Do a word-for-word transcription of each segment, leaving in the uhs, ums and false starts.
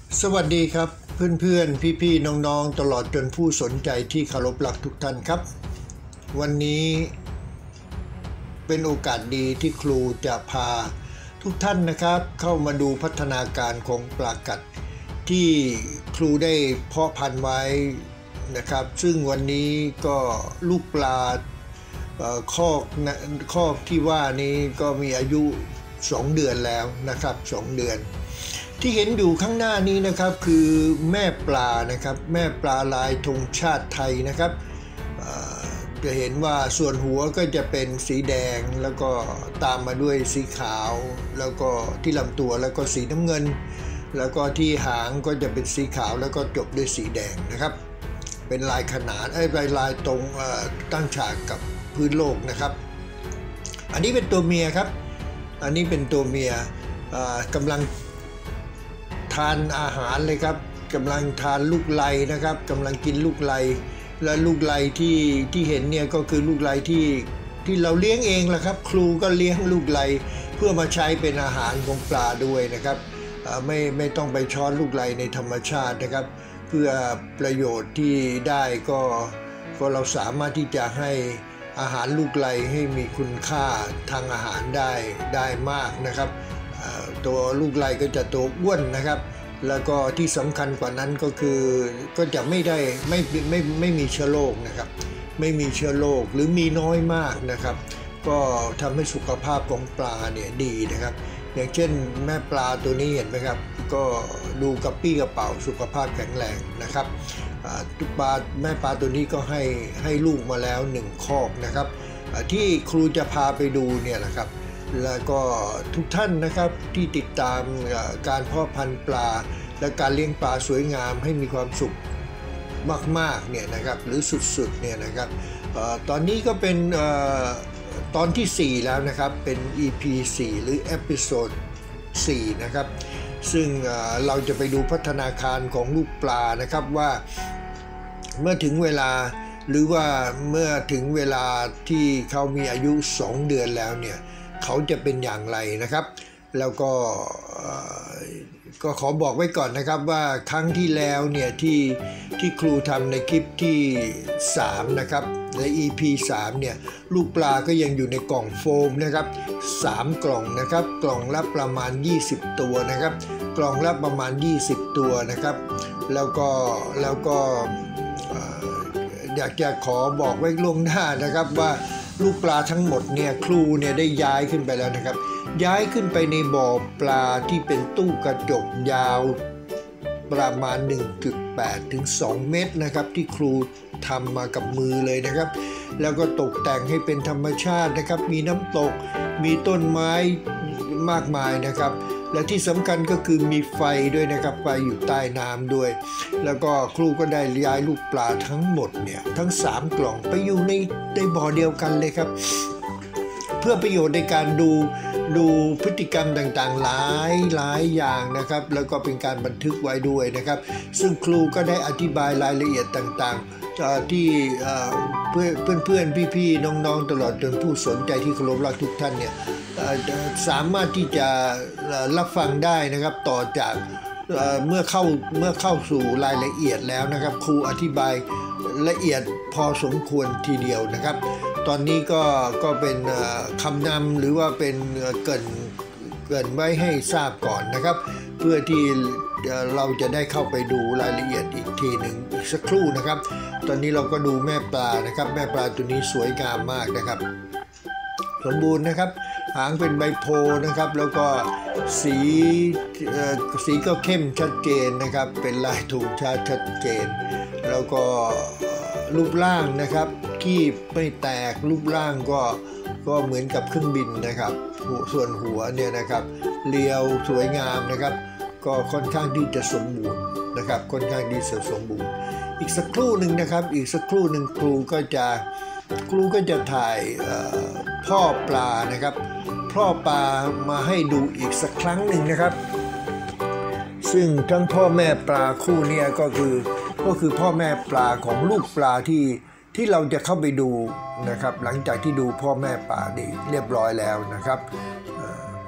สวัสดีครับเพื่อนๆพี่ๆน้องๆตลอดจนผู้สนใจที่เคารพรักทุกท่านครับวันนี้เป็นโอกาสดีที่ครูจะพาทุกท่านนะครับเข้ามาดูพัฒนาการของปลากัดที่ครูได้เพาะพันธุ์ไว้นะครับซึ่งวันนี้ก็ลูกปลาคอกคอกที่ว่านี้ก็มีอายุสองเดือนแล้วนะครับสองเดือนที่เห็นอยู่ข้างหน้านี้นะครับคือแม่ปลานะครับแม่ปลาลายธงชาติไทยนะครับจะเห็นว่าส่วนหัวก็จะเป็นสีแดงแล้วก็ตามมาด้วยสีขาวแล้วก็ที่ลำตัวแล้วก็สีน้ำเงินแล้วก็ที่หางก็จะเป็นสีขาวแล้วก็จบด้วยสีแดงนะครับเป็นลายขนานไอ้ลายลายตรงตั้งฉากกับพื้นโลกนะครับอันนี้เป็นตัวเมียครับอันนี้เป็นตัวเมียกำลังทานอาหารเลยครับกำลังทานลูกไลนะครับกำลังกินลูกไลและลูกไลที่ที่เห็นเนี่ยก็คือลูกไลที่ที่เราเลี้ยงเองแหละครับครูก็เลี้ยงลูกไลเพื่อมาใช้เป็นอาหารของปลาด้วยนะครับไม่ไม่ต้องไปช้อนลูกไลในธรรมชาตินะครับเพื่อประโยชน์ที่ได้ก็ก็เราสามารถที่จะให้อาหารลูกไลให้มีคุณค่าทางอาหารได้ได้มากนะครับตัวลูกไลก็จะโตอ้วนนะครับแล้วก็ที่สำคัญกว่านั้นก็คือก็จะไม่ได้ไม่ไม่ไม่มีเชื้อโรคนะครับไม่มีเชื้อโรคหรือมีน้อยมากนะครับก็ทำให้สุขภาพของปลาเนี่ยดีนะครับอย่างเช่นแม่ปลาตัวนี้เห็นไหมครับก็ดูกระปี้กระเป๋าสุขภาพแข็งแรงนะครับปลาแม่ปลาตัวนี้ก็ให้ให้ลูกมาแล้วหนึ่งคอกนะครับที่ครูจะพาไปดูเนี่ยนะครับแล้วก็ทุกท่านนะครับที่ติดตามการเพาะพันธุ์ปลาและการเลี้ยงปลาสวยงามให้มีความสุขมากๆเนี่ยนะครับหรือสุดๆเนี่ยนะครับตอนนี้ก็เป็นตอนที่สี่แล้วนะครับเป็น อี พี สี่หรือเอพิโซดสี่นะครับซึ่งเราจะไปดูพัฒนาการของลูกปลานะครับว่าเมื่อถึงเวลาหรือว่าเมื่อถึงเวลาที่เขามีอายุสองเดือนแล้วเนี่ยเขาจะเป็นอย่างไรนะครับแล้วก็ก็ขอบอกไว้ก่อนนะครับว่าครั้งที่แล้วเนี่ยที่ที่ครูทำในคลิปที่สามนะครับใน อี พี สามเนี่ยลูกปลาก็ยังอยู่ในกล่องโฟมนะครับสามกล่องนะครับกล่องละประมาณยี่สิบตัวนะครับกล่องละประมาณยี่สิบตัวนะครับแล้วก็แล้วก็อยากจะขอบอกไว้ล่วงหน้านะครับว่าลูกปลาทั้งหมดเนี่ยครูเนี่ยได้ย้ายขึ้นไปแล้วนะครับย้ายขึ้นไปในบ่อปลาที่เป็นตู้กระจกยาวประมาณ หนึ่งจุดแปด ถึง สอง เมตรนะครับที่ครูทำมากับมือเลยนะครับแล้วก็ตกแต่งให้เป็นธรรมชาตินะครับมีน้ำตกมีต้นไม้มากมายนะครับและที่สำคัญก็คือมีไฟด้วยนะครับไฟอยู่ใต้น้ำด้วยแล้วก็ครูก็ได้ย้ายลูกปลาทั้งหมดเนี่ยทั้งสามกล่องไปอยู่ในในบ่อเดียวกันเลยครับเพื่อประโยชน์ในการดูดูพฤติกรรมต่างๆหลายหลายอย่างนะครับแล้วก็เป็นการบันทึกไว้ด้วยนะครับซึ่งครูก็ได้อธิบายรายละเอียดต่างๆที่เพื่อนเพื่อนพี่ๆน้องๆตลอดจนผู้สนใจที่เคารพรักทุกท่านเนี่ยสามารถที่จะรับฟังได้นะครับต่อจากเมื่อเข้าเมื่อเข้าสู่รายละเอียดแล้วนะครับครูอธิบายละเอียดพอสมควรทีเดียวนะครับตอนนี้ก็ก็เป็นคำนำหรือว่าเป็นเกริ่นเกริ่นไว้ให้ทราบก่อนนะครับเพื่อที่เราจะได้เข้าไปดูรายละเอียดอีกทีหนึ่งอีกสักครู่นะครับตอนนี้เราก็ดูแม่ปลานะครับแม่ปลาตัวนี้สวยงามมากนะครับสมบูรณ์นะครับหางเป็นใบโพนะครับแล้วก็สีสีก็เข้มชัดเจนนะครับเป็นลายธงชาติชัดเจนแล้วก็รูปร่างนะครับขี้ไม่แตกรูปร่างก็ก็เหมือนกับเครื่องบินนะครับส่วนหัวเนี่ยนะครับเรียวสวยงามนะครับก็ค่อนข้างที่จะสมบูรณ์นะครับค่อนข้างที่จะสมบูรณ์อีกสักครู่หนึ่งนะครับอีกสักครู่หนึ่งครูก็จะครูก็จะถ่ายพ่อปลานะครับพ่อปลามาให้ดูอีกสักครั้งหนึ่งนะครับซึ่งทั้งพ่อแม่ปลาคู่นี้ก็คือก็คือพ่อแม่ปลาของลูกปลาที่ที่เราจะเข้าไปดูนะครับหลังจากที่ดูพ่อแม่ปลาดีเรียบร้อยแล้วนะครับ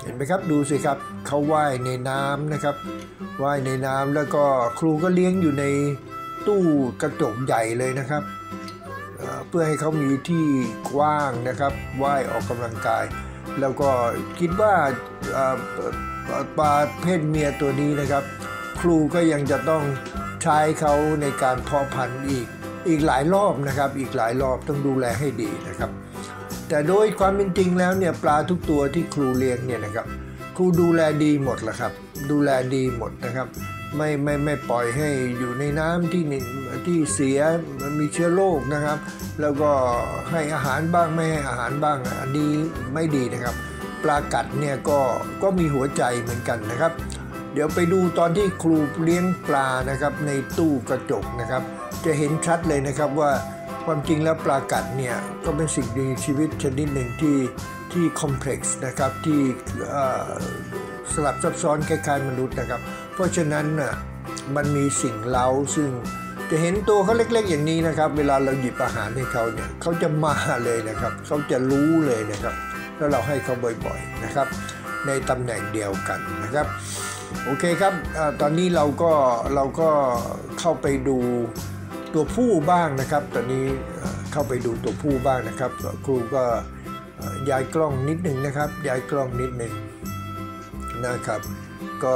เห็นไหมครับดูสิครับเขาว่ายในน้ำนะครับว่ายในน้ำแล้วก็ครูก็เลี้ยงอยู่ในตู้กระจกใหญ่เลยนะครับเพื่อให้เขามีที่กว้างนะครับว่ายออกกำลังกายแล้วก็คิดว่าปลาเพศเมียตัวนี้นะครับครูก็ยังจะต้องใช้เขาในการเพาะพันธุ์อีกอีกหลายรอบนะครับอีกหลายรอบต้องดูแลให้ดีนะครับแต่โดยความเป็นจริงแล้วเนี่ยปลาทุกตัวที่ครูเลี้ยงเนี่ยนะครับครูดูแลดีหมดแหละครับดูแลดีหมดนะครับไม่ไม่ไม่ปล่อยให้อยู่ในน้ำที่ที่เสียมีเชื้อโรคนะครับแล้วก็ให้อาหารบ้างไม่ให้อาหารบ้างอันนี้ไม่ดีนะครับปลากัดเนี่ยก็ก็มีหัวใจเหมือนกันนะครับเดี๋ยวไปดูตอนที่ครูเลี้ยงปลานะครับในตู้กระจกนะครับจะเห็นชัดเลยนะครับว่าความจริงแล้วปลากัดเนี่ยก็เป็นสิ่งมีชีวิตชนิดหนึ่งที่ที่คอมเพล็กซ์นะครับที่สลับซับซ้อนคล้ายๆมนุษย์นะครับเพราะฉะนั้นน่ะมันมีสิ่งเร้าซึ่งจะเห็นตัวเขาเล็กๆอย่างนี้นะครับเวลาเราหยิบอาหารให้เขาเนี่ยเขาจะมาเลยนะครับเขาจะรู้เลยนะครับแล้วเราให้เขาบ่อยๆนะครับในตำแหน่งเดียวกันนะครับโอเคครับตอนนี้เราก็เราก็เข้าไปดูตัวผู้บ้างนะครับตอนนี้เข้าไปดูตัวผู้บ้างนะครับครูก็ย้ายกล้องนิดหนึ่งนะครับย้ายกล้องนิดหนึ่งนะครับก็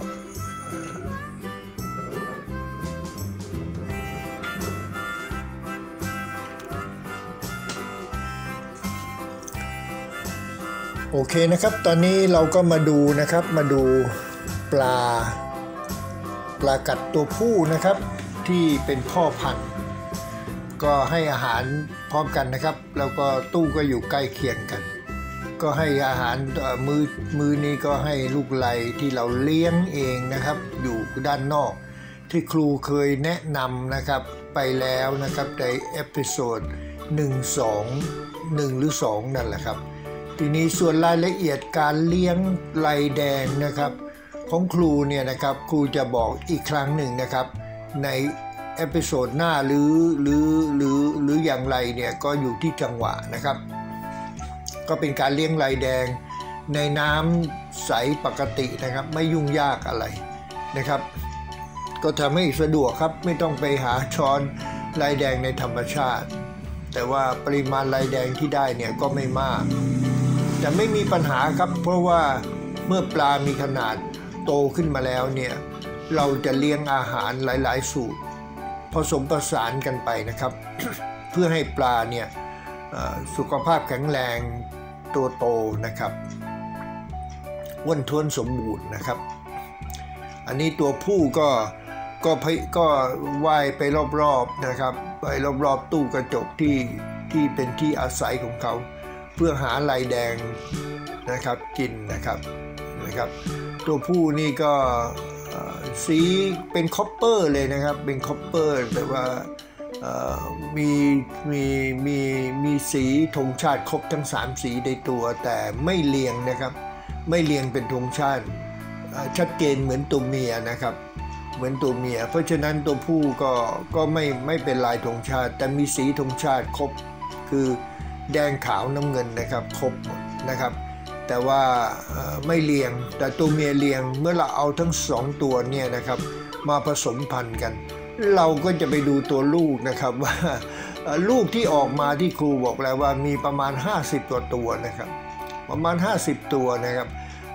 โอเคนะครับตอนนี้เราก็มาดูนะครับมาดูปลาปลากัดตัวผู้นะครับที่เป็นพ่อพันธุ์ก็ให้อาหารพร้อมกันนะครับแล้วก็ตู้ก็อยู่ใกล้เคียงกันก็ให้อาหารมือมือนี้ก็ให้ลูกไลที่เราเลี้ยงเองนะครับอยู่ด้านนอกที่ครูเคยแนะนำนะครับไปแล้วนะครับในเอพิโซดหนึ่ง สอง หนึ่งหรือสองนั่นแหละครับทีนี้ส่วนรายละเอียดการเลี้ยงไลแดงนะครับของครูเนี่ยนะครับครูจะบอกอีกครั้งหนึ่งนะครับในเอพิโซดหน้าหรือหรือหรือหรืออย่างไรเนี่ยก็อยู่ที่จังหวะนะครับก็เป็นการเลี้ยงไลแดงในน้ำใสปกตินะครับไม่ยุ่งยากอะไรนะครับก็ทำให้สะดวกครับไม่ต้องไปหาช้อนไลแดงในธรรมชาติแต่ว่าปริมาณไลแดงที่ได้เนี่ยก็ไม่มากแต่ไม่มีปัญหาครับเพราะว่าเมื่อปลามีขนาดโตขึ้นมาแล้วเนี่ยเราจะเลี้ยงอาหารหลายๆสูตรผสมผสานกันไปนะครับ เพื่อให้ปลาเนี่ยสุขภาพแข็งแรงตัวโตนะครับอ้วนท้วนสมบูรณ์นะครับอันนี้ตัวผู้ก็ก็ก็ว่ายไปรอบๆนะครับไปรอบๆตู้กระจกที่ที่เป็นที่อาศัยของเขาเพื่อหาไลแดงนะครับกินนะครับนะครับตัวผู้นี่ก็สีเป็นคอปเปอร์เลยนะครับเป็นคอปเปอร์แต่ว่ามีมีมีมีสีธงชาติครบทั้งสามสีในตัวแต่ไม่เรียงนะครับไม่เรียงเป็นธงชาติชัดเจนเหมือนตัวเมียนะครับเหมือนตัวเมียเพราะฉะนั้นตัวผู้ก็ก็ไม่ไม่เป็นลายธงชาติแต่มีสีธงชาติครบคือแดงขาวน้ำเงินนะครับครบหมดนะครับแต่ว่าไม่เรียงแต่ตัวเมียเรียงเมื่อเราเอาทั้งสองตัวเนี่ยนะครับมาผสมพันธุ์กันเราก็จะไปดูตัวลูกนะครับว่าลูกที่ออกมาที่ครูบอกแล้วว่ามีประมาณห้าสิบตัวตัวนะครับประมาณห้าสิบตัวนะครับ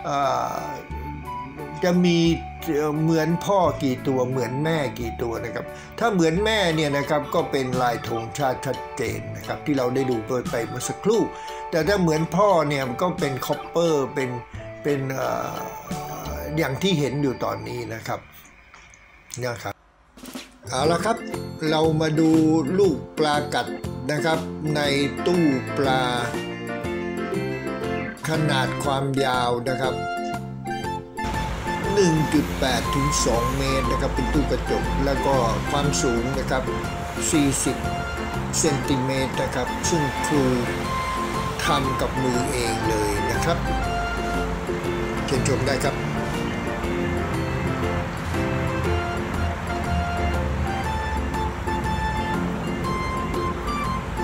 จะมีเหมือนพ่อกี่ตัวเหมือนแม่กี่ตัวนะครับถ้าเหมือนแม่เนี่ยนะครับก็เป็นลายธงชาติชัดเจนนะครับที่เราได้ดูไปเมื่อสักครู่แต่ถ้าเหมือนพ่อเนี่ยก็เป็นคอปเปอร์เป็นเป็นอย่างที่เห็นอยู่ตอนนี้นะครับนะครับเอาละครับเรามาดูลูกปลากัดนะครับในตู้ปลาขนาดความยาวนะครับ หนึ่งจุดแปด ถึง สอง เมตรนะครับเป็นตู้กระจกแล้วก็ความสูงนะครับสี่สิบเซนติเมตรนะครับซึ่งครูทำกับมือเองเลยนะครับเชิญชมได้ครับ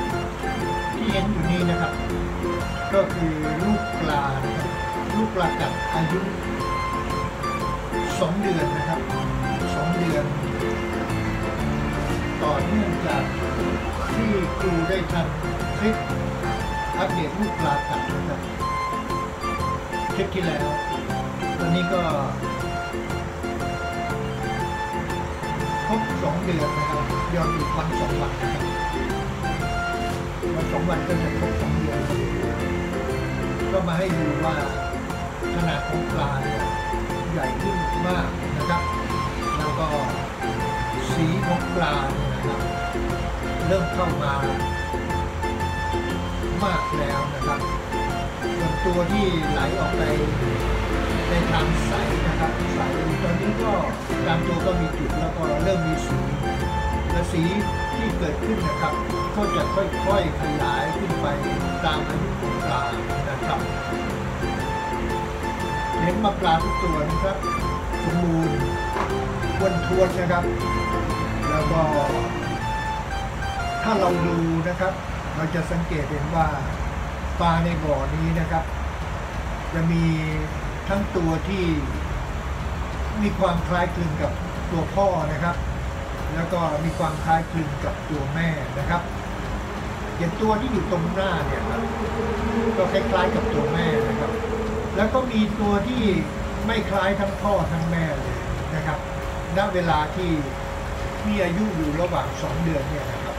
ที่เห็นอยู่นี้นะครับก็คือลูกปลาลูกปลากัดอายุสองเดือนนะครับสองเดือนต่อเนื่องจากที่ครูได้ทำคลิปอัปเดตลูกปลากัดนะครับคลิปที่แล้วตอนนี้ก็ครบสองเดือนนะครับย้อนอีกวันสองวันนะครับวันสองวันก็จะครบสองเดือนก็มาให้ดูว่าขนาดของปลาเนี่ยใหญ่ขึ้นมากนะครับแล้วก็สีของปลาเนี่ยนะครับเริ่มเข้ามามากแล้วนะครับส่วนตัวที่ไหลออกไปในทางใสนะครับใสตอนนี้ก็ตามตัวก็มีจุดแล้วก็เริ่มมีสีและสีที่เกิดขึ้นนะครับก็จะค่อยๆขยายขึ้นไปตามอายุของปลานะครับเน้นมาปลาทุกตัวนะครับสมบูรณ์วนทวนนะครับแล้วก็ถ้าเราดูนะครับเราจะสังเกตเห็นว่าปลาในบ่อนี้นะครับจะมีทั้งตัวที่มีความคล้ายคลึงกับตัวพ่อนะครับแล้วก็มีความคล้ายคลึงกับตัวแม่นะครับอย่างตัวที่อยู่ตรงหน้าเนี่ยครับก็คล้ายๆกับตัวแม่นะครับแล้วก็มีตัวที่ไม่คล้ายทั้งพ่อทั้งแม่เลยนะครับณเวลาที่มีอายุอยู่ระหว่างสองเดือนเนี่ยนะครับ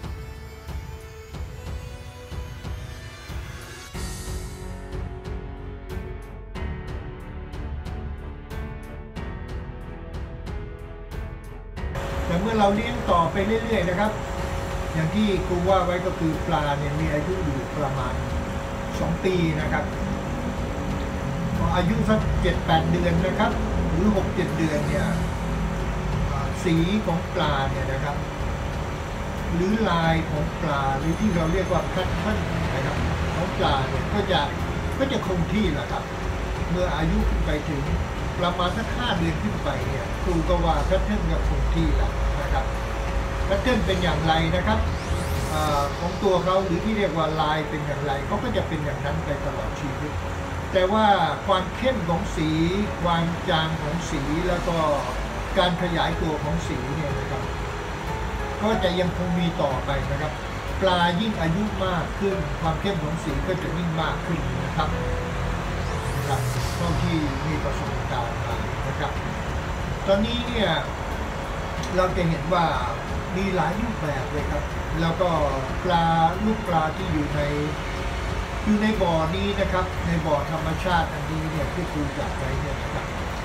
แต่เมื่อเราเลี้ยงต่อไปเรื่อยๆนะครับอย่างที่ครูว่าไว้ก็คือปลาเนี่ยมีอายุอยู่ประมาณสองปีนะครับพออายุสักเจ็ดแปดเดือนนะครับหรือหกเจ็ดเดือนเนี่ยสีของปลาเนี่ยนะครับหรือลายของปลาหรือที่เราเรียกว่าแพทเทิร์นนะครับของปลาเนี่ยก็จะก็จะคงที่แหละครับเมื่ออายุขึ้นไปถึงประมาณสักห้าเดือนขึ้นไปเนี่ยครูก็ว่าแพทเทิร์นก็คงที่แล้วนะครับแพทเทิร์นเป็นอย่างไรนะครับอของตัวเขาหรือที่เรียกว่าลายเป็นอย่างไรเขาก็จะเป็นอย่างนั้นไปตลอดชีวิตแต่ว่าความเข้มของสีความจางของสีแล้วก็การขยายตัวของสีเนี่ยนะครับก็จะยังคงมีต่อไปนะครับปลายิ่งอายุมากขึ้นความเข้มของสีก็จะยิ่งมากขึ้นนะครับนะครับเท่าที่มีประสบการณ์มานะครับตอนนี้เนี่ยเราจะเห็นว่ามีหลายรูปแบบเลยครับแล้วก็ปลาลูกปลาที่อยู่ในอยู่ในบ่อนี้นะครับในบ่อธรรมชาติอันนี้เนี่ยที่ครูจัดไว้เนี่ยนะครับ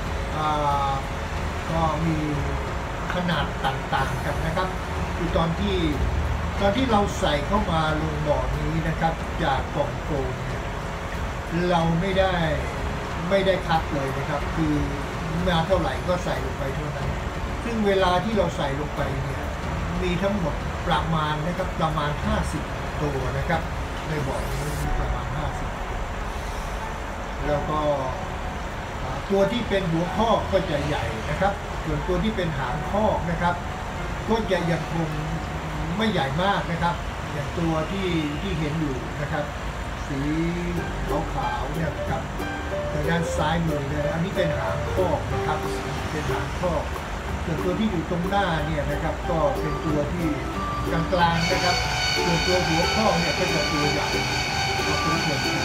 ก็มีขนาดต่างๆกันนะครับคือตอนที่ตอนที่เราใส่เข้ามาลงบ่อนี้นะครับจากกล่องโฟมเนี่ยเราไม่ได้ไม่ได้คัดเลยนะครับคือมาเท่าไหร่ก็ใส่ลงไปเท่านั้นซึ่งเวลาที่เราใส่ลงไปเนี่ยมีทั้งหมดประมาณนะครับประมาณห้าสิบตัวนะครับในบ่อนี้มีประมาณห้าสิบแล้วก็ตัวที่เป็นหัวข้อก็จะใหญ่นะครับส่วนตัวที่เป็นหางข้อนะครับก็จะยังคงไม่ใหญ่มากนะครับอย่างตัวที่ที่เห็นอยู่นะครับสีขาวๆเนี่ยครับทางด้านซ้ายมือเนี่ยอันนี้เป็นหางข้อนะครับเป็นหางข้อส่วนตัวที่อยู่ตรงหน้าเนี่ยนะครับก็เป็นตัวที่กลางๆนะครับส่วนตัวหัวข้อเนี่ยก็จะตัวใหญ่ตัวส่วน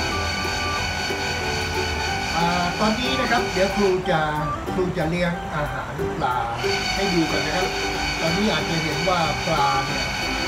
ตอนนี้นะครับเดี๋ยวครูจะครูจะเลี้ยงอาหารปลาให้ดูกันนะครับตอนนี้อาจจะเห็นว่าปลาเนี่ย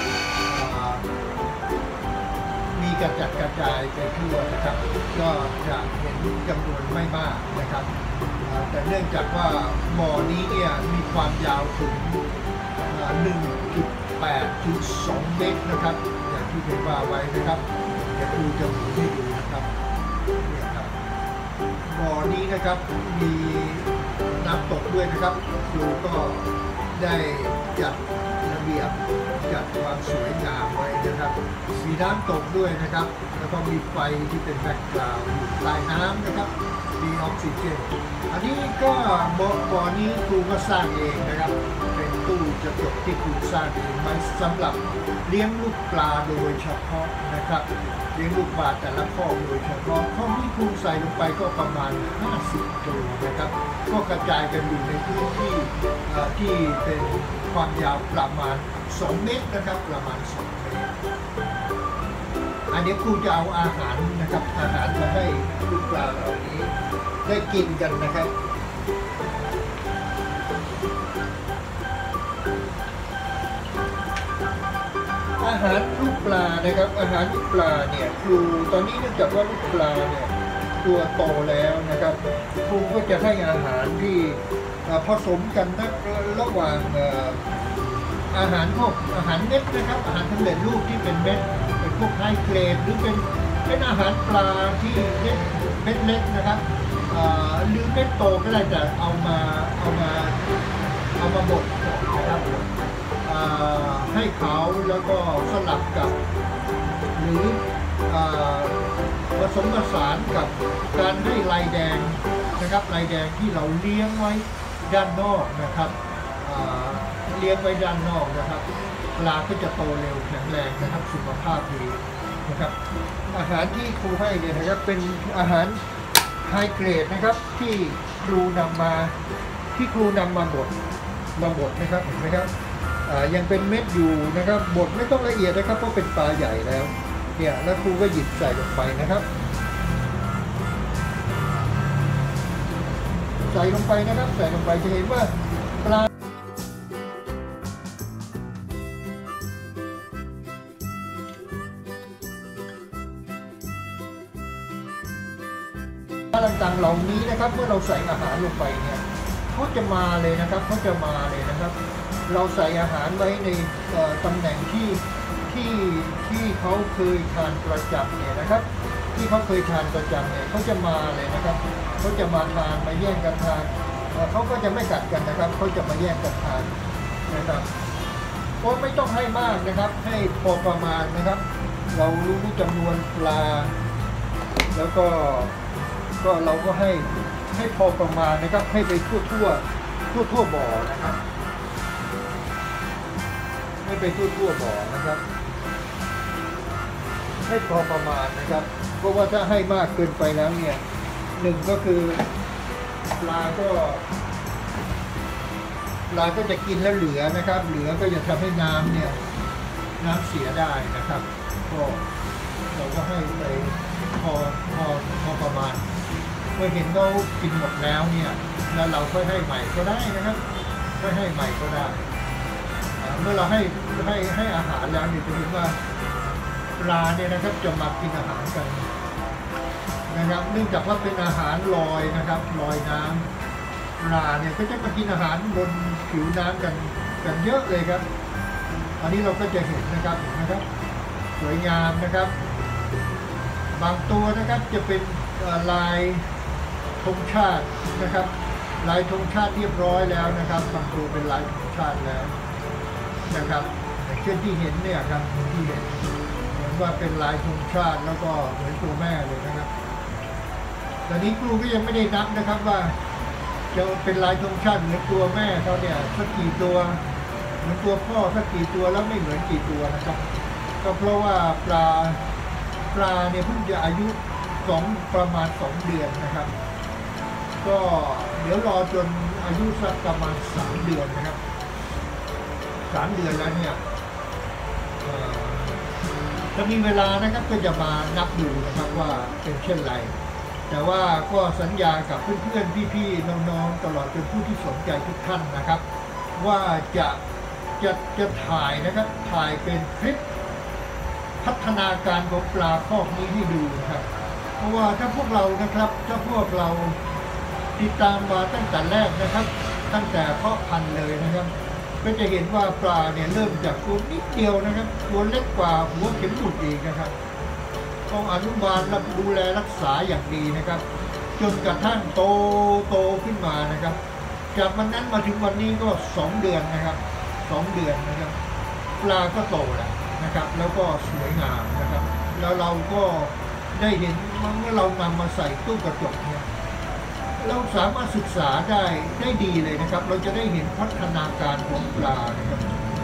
มีกระจัดกระจายไปทั่วนะครับก็จะเห็นจำนวนไม่มากนะครับแต่เนื่องจากว่าบ่อนี้เนี่ยมีความยาวถึง หนึ่งจุดแปด ถึง สอง เมตรนะครับอย่างที่เป็นว่าไว้นะครับเดี๋ยวครูจะหมุนให้ดูนะครับเนี่ยครับบ่อนี้นะครับมีน้ำตกด้วยนะครับครูก็ได้จัดระเบียบจัดความสวยงามไว้นะครับมีน้ำตกด้วยนะครับแล้วก็มีไฟที่เป็นแบ็คกราวด์อยู่ใต้น้ำนะครับมีออกซิเจนอันนี้ก็บ่อบ่อนี้ครูก็สร้างเองนะครับเป็นตู้กระจกที่ครูสร้างเองไว้สำหรับเลี้ยงลูกปลาโดยเฉพาะนะครับเลี้ยงลูกปลาแต่ละข้อโดยเฉพาะข้อที่ครูใส่ลงไปก็ประมาณห้าสิบตัวนะครับก็กระจายกันอยู่ในพื้นที่ที่เป็นความยาวประมาณสองเมตรนะครับประมาณสองเมตรอันนี้ครูจะเอาอาหารนะครับอาหารมาให้ลูกปลาเหล่านี้ได้กินกันนะครับอาหารลูกปลานะครับอาหารลูกปลาเนี่ยครูตอนนี้เนื่องจากว่าลูกปลาเนี่ยตัวโตแล้วนะครับครูก็จะให้อาหารที่ผสมกันนะระหว่างอาหารพวกอาหารเม็ดนะครับอาหารสำเร็จรูปที่เป็นเม็ดเป็นพวกไฮเกรดหรือเป็นเป็นอาหารปลาที่เม็ดเม็ดเล็กนะครับหรือเม็ดโตก็ได้แต่เอามาเอามาเอามาบดนะครับให้เขาแล้วก็สลับกับหรือผสมผสานกับการให้ลายแดงนะครับลายแดงที่เราเลี้ยงไว้ด้านนอกนะครับเลี้ยงไว้ด้านนอกนะครับปลาก็จะโตเร็วแข็งแรงนะครับสุขภาพดีนะครับอาหารที่ครูให้เนี่ยนะครับเป็นอาหารไฮเกรดนะครับที่ครูนำมาที่ครูนำมาบดมาบดนะครับเห็นไหมครับยังเป็นเม็ดอยู่นะครับบดไม่ต้องละเอียดนะครับเพราะเป็นปลาใหญ่แล้วเนี่ยแล้วครูก็หยิบใส่ลงไปนะครับใส่ลงไปนะครับใส่ลงไปจะเห็นว่าปลาต่างๆเหล่านี้นะครับเมื่อเราใส่อาหารลงไปเนี่ยเขาจะมาเลยนะครับเขาจะมาเลยนะครับเราใส่อาหารไว้ในตำแหน่งที่ที่ที่เขาเคยทานประจำเนี่ยนะครับที่เขาเคยทานประจำเนี่ยเขาจะมาเลยนะครับเขาจะมาทานมาแย่งกันทานเขาก็จะไม่กัดกันนะครับเขาจะมาแย่งกันทานนะครับก็ไม่ต้องให้มากนะครับให้พอประมาณนะครับเรารู้จำนวนปลาแล้วก็ก็เราก็ให้ให้พอประมาณนะครับให้ไปทั่วทั่วทั่วทั่วบ่อนะครับให้ไปทั่วทั่วบ่อนะครับให้พอประมาณนะครับเพราะว่าถ้าให้มากเกินไปแล้วเนี่ยหนึ่งก็คือปลาก็ปลาก็จะกินแล้วเหลือนะครับเหลือก็จะทำให้น้ำเนี่ยน้ำเสียได้นะครับก็เราก็ให้ไปพอพอพอประมาณเมื่อเห็นเขากินหมดแล้วเนี่ยแล้วเราค่อยให้ใหม่ก็ได้นะครับค่อยให้ใหม่ก็ได้เมื่อเราให้ให้ให้อาหารแล้วเนี่ยจะเห็นว่าปลาเนี่ยนะครับจะมากินอาหารกันนะครับเนื่องจากว่าเป็นอาหารลอยนะครับลอยน้ำปลาเนี่ยก็จะมากินอาหารบนผิวน้ำกันกันเยอะเลยครับอันนี้เราก็จะเห็นนะครับเห็นนะครับสวยงามนะครับบางตัวนะครับจะเป็นลายธงชาตินะครับลายธงชาติเรียบร้อยแล้วนะครับบางตัวเป็นลายธงชาติแล้วนะครับเช่นที่เห็นเนี่ยครับที่เห็นเหมือนว่าเป็นลายธงชาติแล้วก็เหมือนตัวแม่เลยนะครับตอนนี้ครูก็ยังไม่ได้นับนะครับว่าจะเป็นลายธงชาติเหมือนตัวแม่เขาเนี่ยสักกี่ตัวเหมือนตัวพ่อสักกี่ตัวแล้วไม่เหมือนกี่ตัวนะครับก็เพราะว่าปลาปลาเนี่ยเพิ่งจะอายุสองประมาณสองเดือนนะครับก็เดี๋ยวรอจนอายุสักประมาณสามเดือนนะครับสามเดือนแล้วเนี่ยถ้ามีเวลานะครับก็จะมานับดูนะครับว่าเป็นเช่นไรแต่ว่าก็สัญญากับเพื่อนๆพี่ๆน้องๆตลอดจนผู้ที่สนใจทุกท่านนะครับว่าจะจะจะถ่ายนะครับถ่ายเป็นคลิปพัฒนาการของปลาคอกนี้ให้ดูนะครับเพราะว่าถ้าพวกเรานะครับถ้าพวกเราติดตามมาตั้งแต่แรกนะครับตั้งแต่เพาะพันธุ์เลยนะครับก็จะเห็นว่าปลาเนี่ยเริ่มจากตัวนิดเดียวนะครับตัวเล็กกว่าหัวเข็มหมุดอีกนะครับต้องอนุบาลและดูแลรักษาอย่างดีนะครับจนกระทั่งโตโตขึ้นมานะครับจากวันนั้นมาถึงวันนี้ก็สองเดือนนะครับสองเดือนนะครับปลาก็โตแล้วนะครับแล้วก็สวยงามนะครับแล้วเราก็ได้เห็นเมื่อเรานำมาใส่ตู้กระจกเนี่ยเราสามารถศึกษาได้ได้ดีเลยนะครับเราจะได้เห็นพัฒนาการของปลานะครับ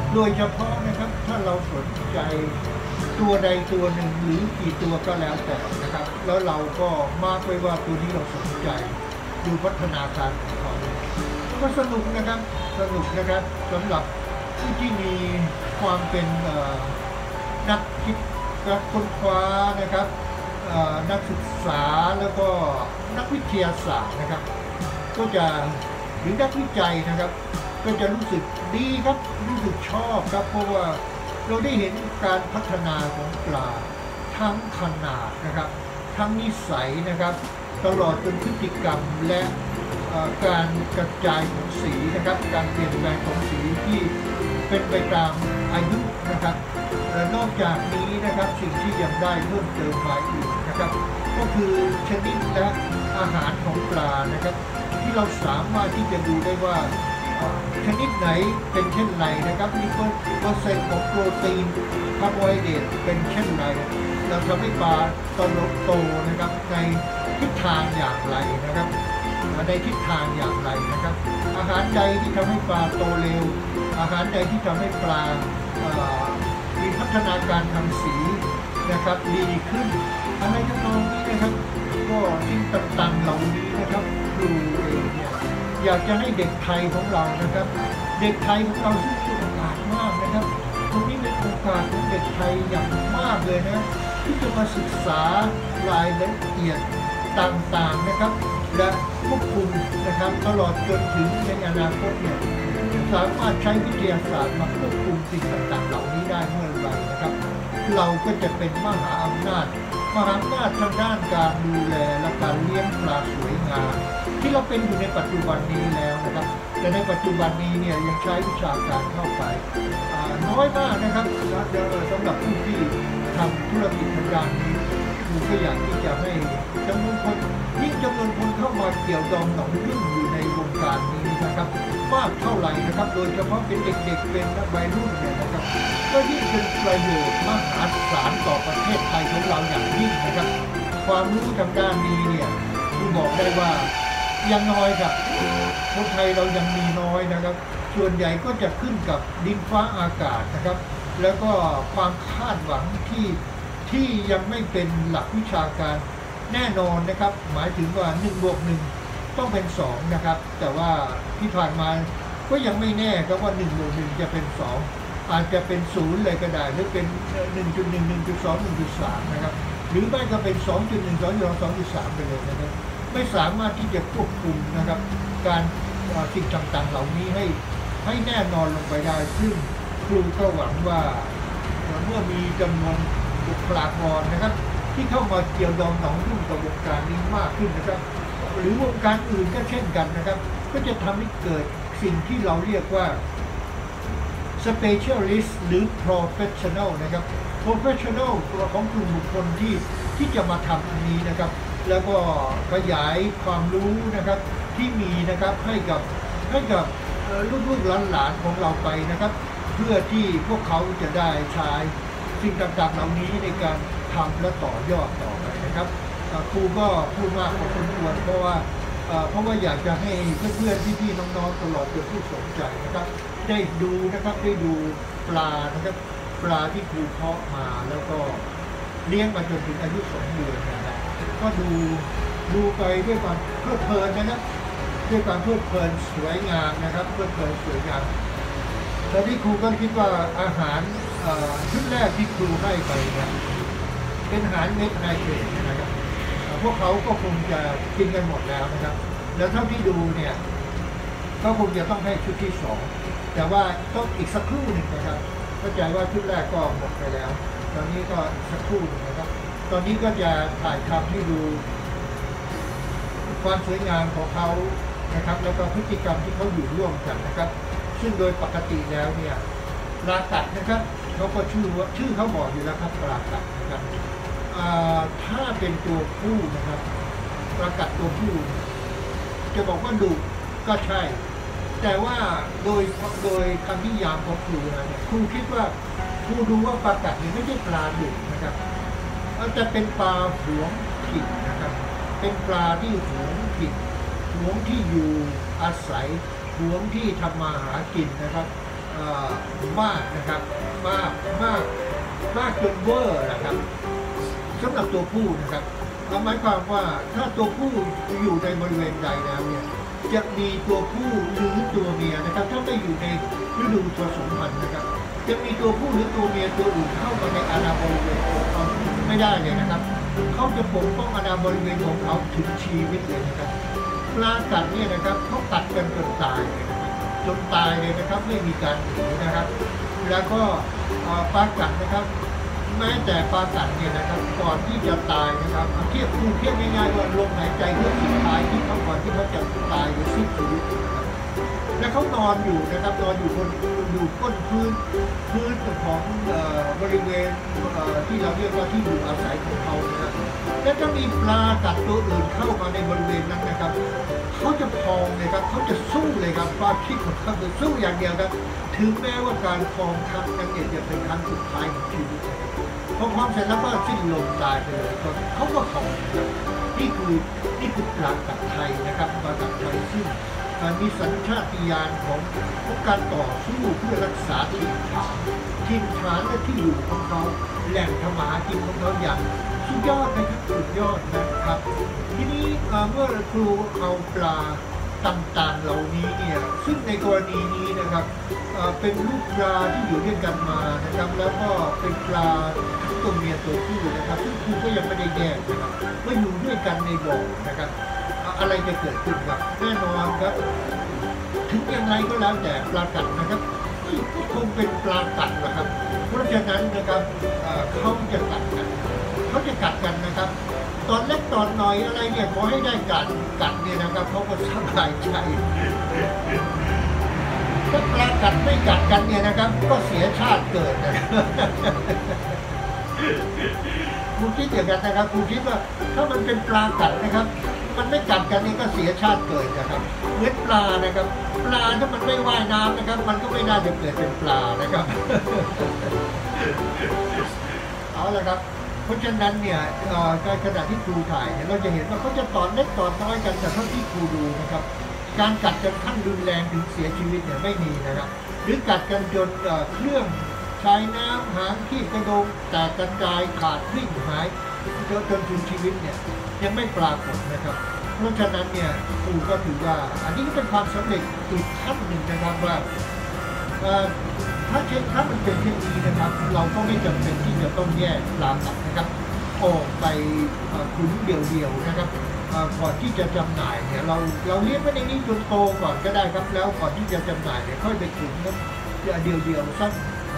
โดยเฉพาะนะครับถ้าเราสนใจตัวใดตัวหนึ่งหรือกี่ตัวก็แล้วแต่นะครับแล้วเราก็มาร์กไว้ว่าตัวนี้เราสนใจดูพัฒนาการของเขาก็สนุกนะครับสนุกนะครับสำหรับผู้ที่มีความเป็นนักคิดนักค้นคว้านะครับนักศึกษาแล้วก็นักวิทยาศาสตร์นะครับก็จะหรือนักวิจัยนะครับก็จะรู้สึกดีครับรู้สึกชอบครับเพราะว่าเราได้เห็นการพัฒนาของปลาทั้งขนาดนะครับทั้งนิสัยนะครับตลอดจนพฤติกรรมและการกระจายของสีนะครับการเปลี่ยนแปลงของสีที่เป็นไปตามอายุนะครับและนอกจากนี้นะครับสิ่งที่ยังได้เพิ่มเติมมาอีกนะครับก็คือชนิดและอาหารของปลานะครับที่เราสามารถที่จะดูได้ว่าชนิดไหนเป็นเช่นไรนะครับมีเปอร์เซ็นต์ของโปรตีนคาร์โบไฮเดรตเป็นเช่นไรเราทำให้ปลาโตนะครับในทิศทางอย่างไรนะครับในทิศทางอย่างไรนะครับอาหารใดที่ทำให้ปลาโตเร็วอาหารใดที่ทำให้ปลามีพัฒนาการทางสีนะครับดีขึ้นอะไรทั้งนั้นนี้นะครับก็สิ่งต่างๆเหล่านี้นะครับครูเองเนี่ยอยากจะให้เด็กไทยของเรานะครับเด็กไทยของเราซึ่งมีโอกาสมากนะครับตรงนี้เป็นโอกาสของเด็กไทยอย่างมากเลยนะที่จะมาศึกษารายละเอียดต่างๆนะครับและควบคุมนะครับตลอดจนถึงในอนาคตเนี่ยสามารถใช้วิทยาศาสตร์มาควบคุมสิ่งต่างๆเหล่านี้ได้เมื่อไหร่นะครับเราก็จะเป็นมหาอำนาจมหาอำนาจทางด้านการดูแลและการเลี้ยงปลาสวยงามที่เราเป็นอยู่ในปัจจุบันนี้แล้วนะครับแต่ในปัจจุบันนี้เนี่ยยังใช้วิชาการเข้าไปน้อยมากนะครับสำหรับผู้ที่ทำธุรกิจทางด้านนี้ผมก็อยากที่จะให้จำนวนคนยิ่งจำนวนคนเข้ามาเกี่ยวดองหนองยุ่งอยู่ในวงการนี้นะครับมากเท่าไหร่นะครับโดยเฉพาะเป็นเด็กๆเป็นวัยรุ่นเนี่ยนะครับก็ยิ่งเป็นประโยชน์มหาศาลต่อประเทศไทยของเราอย่างยิ่งนะครับความรู้ทางด้านนี้เนี่ยที่บอกได้ว่ายังน้อยครับคนไทยเรายังมีน้อยนะครับส่วนใหญ่ก็จะขึ้นกับดินฟ้าอากาศนะครับแล้วก็ความคาดหวังที่ที่ยังไม่เป็นหลักวิชาการแน่นอนนะครับหมายถึงว่าหนึ่งบวกหนึ่งต้องเป็นสองนะครับแต่ว่าที่ผ่านมาก็ยังไม่แน่ครับว่าหนึ่งบวกหนึ่งจะเป็นสองอาจจะเป็นศูนย์เลยก็ได้หรือเป็น หนึ่งจุดหนึ่ง หนึ่งจุดสอง หนึ่งจุดสาม นะครับหรือไม่ก็เป็น สองจุดหนึ่ง สองจุดสอง สองจุดสาม ไปเลยนะครับไม่สามารถที่จะควบคุมนะครับการสิ่งต่างๆเหล่านี้ให้ให้แน่นอนลงไปได้ซึ่งครูก็หวังว่าเมื่อมีจำนวนบุคลากรนะครับที่เข้ามาเกี่ยวดองหนองยุ่งกับวงการนี้มากขึ้นนะครับหรือวงการอื่นก็เช่นกันนะครับก็จะทำให้เกิดสิ่งที่เราเรียกว่า specialist หรือ professional นะครับ professional ตัวของกลุ่มบุคคลที่ที่จะมาทำอันนี้นะครับแล้วก็ขยายความรู้นะครับที่มีนะครับให้กับให้กับลูกๆหลานๆของเราไปนะครับเพื่อที่พวกเขาจะได้ใช้สิ่งต่างๆเหล่านี้ในการทำและต่อยอดต่อไปนะครับครูก็พูดมากพอสมควรเพราะว่าเพราะว่าอยากจะให้เพื่อนๆพี่ๆน้องๆตลอดจนผู้สนใจนะครับได้ดูนะครับได้ดูปลานะครับปลาที่ครูเพาะมาแล้วก็เลี้ยงมาจนถึงอายุสองเดือนนะครับก็ดูดูไปด้วยความเพลิดเพลินนะครับด้วยความเพลิดเพลินสวยงามนะครับเพลิดเพลินสวยงามตอนนี้ครูก็คิดว่าอาหารชุดแรกที่ครูให้ไปเนี่ยเป็นอาหารเม็ดไนเตรตนะครับพวกเขาก็คงจะกินกันหมดแล้วนะครับแล้วเท่าที่ดูเนี่ยก็คงจะต้องให้ชุดที่สองแต่ว่าต้องอีกสักครู่หนึ่งนะครับเข้าใจว่าชุดแรกก็หมดไปแล้วตอนนี้ก็อีกสักครู่นะครับตอนนี้ก็จะถ่ายทำให้ดูความสวยงามของเขานะครับแล้วก็พฤติกรรมที่เขาอยู่ร่วมกันนะครับซึ่งโดยปกติแล้วเนี่ยปลากัดนะครับเขาก็ชื่อว่าชื่อเขาบอกอยู่แล้วครับปลากัดนะครับถ้าเป็นตัวผู้นะครับปลากัดตัวผู้จะบอกว่าดุก็ใช่แต่ว่าโดยโดยคำนิยามของครูนะเนี่ยครูคิดว่าครูดูว่าปลากัดนี่ไม่ใช่ปลาดุนะครับจะเป็นปลาหวงถิ่นนะครับเป็นปลาที่หวงถิ่นหวงที่อยู่อาศัยหวงที่ทำมาหากินนะครับมากนะครับมากมากมากจนเวอร์นะครับสำหรับตัวผู้นะครับหมายความว่าถ้าตัวผู้อยู่ในบริเวณใดแล้วเนี่ยจะมีตัวผู้หรือตัวเมียนะครับถ้าไม่อยู่ในฤดูผสมพันธุ์นะครับจะมีตัวผู้หรือตัวเมียตัวอื่นเข้ามาในอาณาบริเวณของเขาไม่ได้เลยนะครับเขาจะปกป้องอาณาบริเวณของเขาถึงชีวิตเลยนะครับปลากัดเนี่ยนะครับเขากัดกันจนตายเลยนะครับจนตายเลยนะครับไม่มีการหนีนะครับแล้วก็ปลากัดนะครับแม้แต่ปลากัดเนี่ยนะครับก่อนที่จะตายนะครับเทียบคูเทียบง่ายๆว่าลมหายใจเรื่องสุดท้ายที่เขาก่อนที่เขาจะตายหรือสิ้นชีวิตนะครับและเขานอนอยู่นะครับนอนอยู่บนอยู่ก้นพื้นพื้นของบริเวณที่เราเรียกว่าที่อยู่อาศัยของเขานะครับและถ้ามีปลากัดตัวอื่นเข้ามาในบริเวณนั้นนะครับเขาจะพองเลยครับเขาจะสู้เลยครับความคิดของเขาคือสู้อย่างเดียวครับถึงแม้ว่าการพองครั้งนั้นเนี่ยจะเป็นครั้งสุดท้ายของชีวิตพอพองเสร็จแล้วก็สิ้นลมตายไปเลยเขาก็พองนะครับนี่คือนี่คือปลากัดไทยนะครับปลากัดไทยซึ่งมีสัญชาตญาณของการต่อสู้เพื่อรักษาถิ่นฐานถิ่นฐานและที่อยู่ของเขาแหล่งทำมาหากินของเขาอย่างสุดยอดนะครับสุดยอดนะครับทีนี้เมื่อครูเอาปลาต่างๆเหล่านี้เนี่ยซึ่งในกรณีนี้นะครับเป็นลูกปลาที่อยู่ด้วยกันมานะครับแล้วก็เป็นปลาทั้งตัวเมียตัวผู้นะครับซึ่งครูก็ยังไม่ได้แยกนะครับว่าอยู่ด้วยกันในบ่อนะครับอะไรจะเกิดขึ้นครับแน่นอนครับถึงอย่างไรก็แล้วแต่ปลากัดนะครับก็คงเป็นปลากัดนะครับเพราะฉะนั้นนะครับเขาจะกัดกันเขาจะกัดกันนะครับตอนเล็กตอนน้อยอะไรเนี่ยขอให้ได้กัดกัดเนี่ยนะครับเขาก็สบายใจถ้าปลากัดไม่กัดกันเนี่ยนะครับก็เสียชาติเกิดนะครูคิดอย่างนั้นนะครับครูคิดว่าถ้ามันเป็นปลากัดนะครับมันไม่กัดกันนี่ก็เสียชาติเกิดนะครับเหมือนปลานะครับปลาถ้ามันไม่ว่ายน้ำนะครับมันก็ไม่น่าจะเกิดเป็นปลานะครับเอาละครับเพราะฉะนั้นเนี่ยในขณะที่ครูถ่ายเนี่ยเราจะเห็นว่าเขาจะตอนเล็กตอนน้อยกันแต่เท่าที่ครูดูนะครับการกัดกันขั้นรุนแรงถึงเสียชีวิตเนี่ยไม่มีนะครับหรือกัดกันจนเครื่องใช้น้ำหางขี้กระดงแตกกระจายขาดวิ่งหายจนจนถึงชีวิตเนี่ยยังไม่ปรากฏนะครับเพราะฉะนั้นเนี่ยครูก็ถือว่าอันนี้ก็เป็นความสำเร็จอีกขั้นหนึ่งนะครับว่าถ้าเช่นถ้ามันเป็นเช่นนี้นะครับเราก็ไม่จำเป็นที่จะต้องแยกปลากัดนะครับออกไปขุนเดี่ยวๆนะครับก่อนที่จะจำหน่ายเนี่ยเราเราเลี้ยงไว้ในนี้จนโตก่อนก็ได้ครับแล้วก่อนที่จะจำหน่ายเนี่ยค่อยไปขุนครับเดี่ยวๆสัก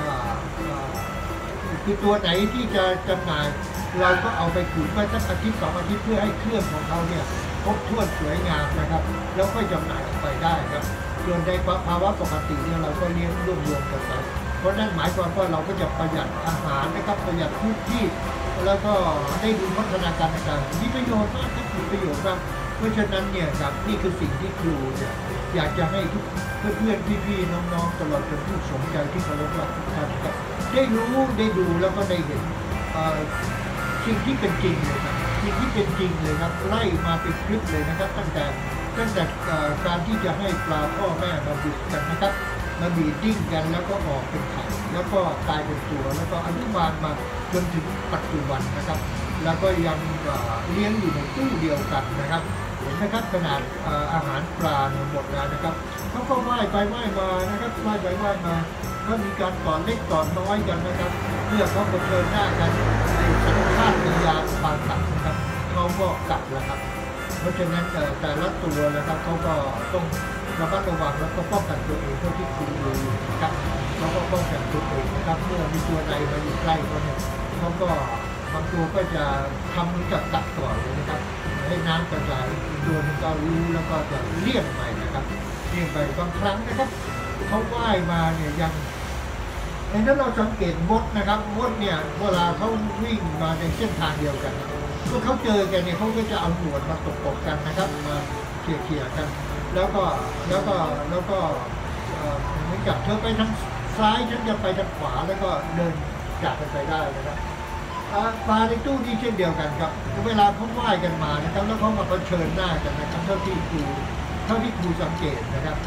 คือตัวไหนที่จะจำหน่ายเราก็เอาไปขุนไว้สักอาทิตย์สองอาทิตย์เพื่อให้เครื่องของเขาเนี่ยครบถ้วนสวยงามนะครับแล้วค่อยจำหน่ายออกไปได้ครับส่วนในภาวะปกติเนี่ยเราก็เลี้ยงรวบรวมกันไปเพราะนั่นหมายความว่าเราก็จะประหยัดอาหารนะครับประหยัดพื้นที่แล้วก็ได้ดูพัฒนาการต่างๆมีประโยชน์มากครับมีประโยชน์มากเพราะฉะนั้นเนี่ยครับนี่คือสิ่งที่ครูเนี่ยอยากจะให้ทุกเพื่อนๆพี่ๆน้องๆตลอดจนผู้สนใจที่เคารพรักทุกท่านครับได้รู้ได้ดูแล้วก็ได้เห็นสิ่งที่เป็นจริงเลยครับสิ่งที่เป็นจริงเลยครับไล่มาเป็นคลิปเลยนะครับตั้งแต่ตั้งแต่การที่จะให้ปลาพ่อแม่มาบิดกันนะครับมาบีดดิ้งกันแล้วก็ออกเป็นไข่แล้วก็กลายเป็นตัวแล้วก็อนุบาลมาจนถึงปัจจุบันนะครับแล้วก็ยังเลี้ยงอยู่ในตู้เดียวกันนะครับเห็นไหมครับขนาดอาหารปลาหมดแล้วนะครับเขาก็ว่ายไปว่ายมานะครับว่ายไปว่ายมาก็มีการต่อเล็กต่อน้อยกันนะครับเมื่อเขาเผชิญหน้ากันในสัญชาตญาณปลากัดนะครับเขาก็กัดแล้วครับเพราะฉะนั้นแต่ละตัวนะครับเขาก็ต้องระมัดระวังแล้วก็ป้องกันตัวเองเท่าที่ครูดูนะครับแล้วก็ป้องกันตัวเองนะครับเมื่อมีตัวใดมาอยู่ใกล้เขาเนี่ยเขาก็บางตัวก็จะทำเหมือนกับกัดก่อนเลยนะครับให้น้ำกระจายตัวนึงก็รู้แล้วก็จะเลี่ยงไปนะครับเลี่ยงไปบางครั้งนะครับเขาว่ายมาเนี่ยยังในนั้นเราสังเกตมดนะครับมดเนี่ยเวลาเขาวิ่งมาในเส้นทางเดียวกันเมื่อเขาเจอกันเนี่ยเขาก็จะเอาหนวดมาตบๆกันนะครับมาเขี่ยๆกันแล้วก็แล้วก็แล้วก็เหมือนกับเธอไปทางซ้ายฉันจะไปทางขวาแล้วก็เดินจากกันไปได้นะครับปลาในตู้นี้เช่นเดียวกันครับเวลาเขาว่ายกันมานะครับแล้วเขามาเผชิญหน้ากันนะครับเท่าที่ครูเท่าที่ครูสังเกตนะครับ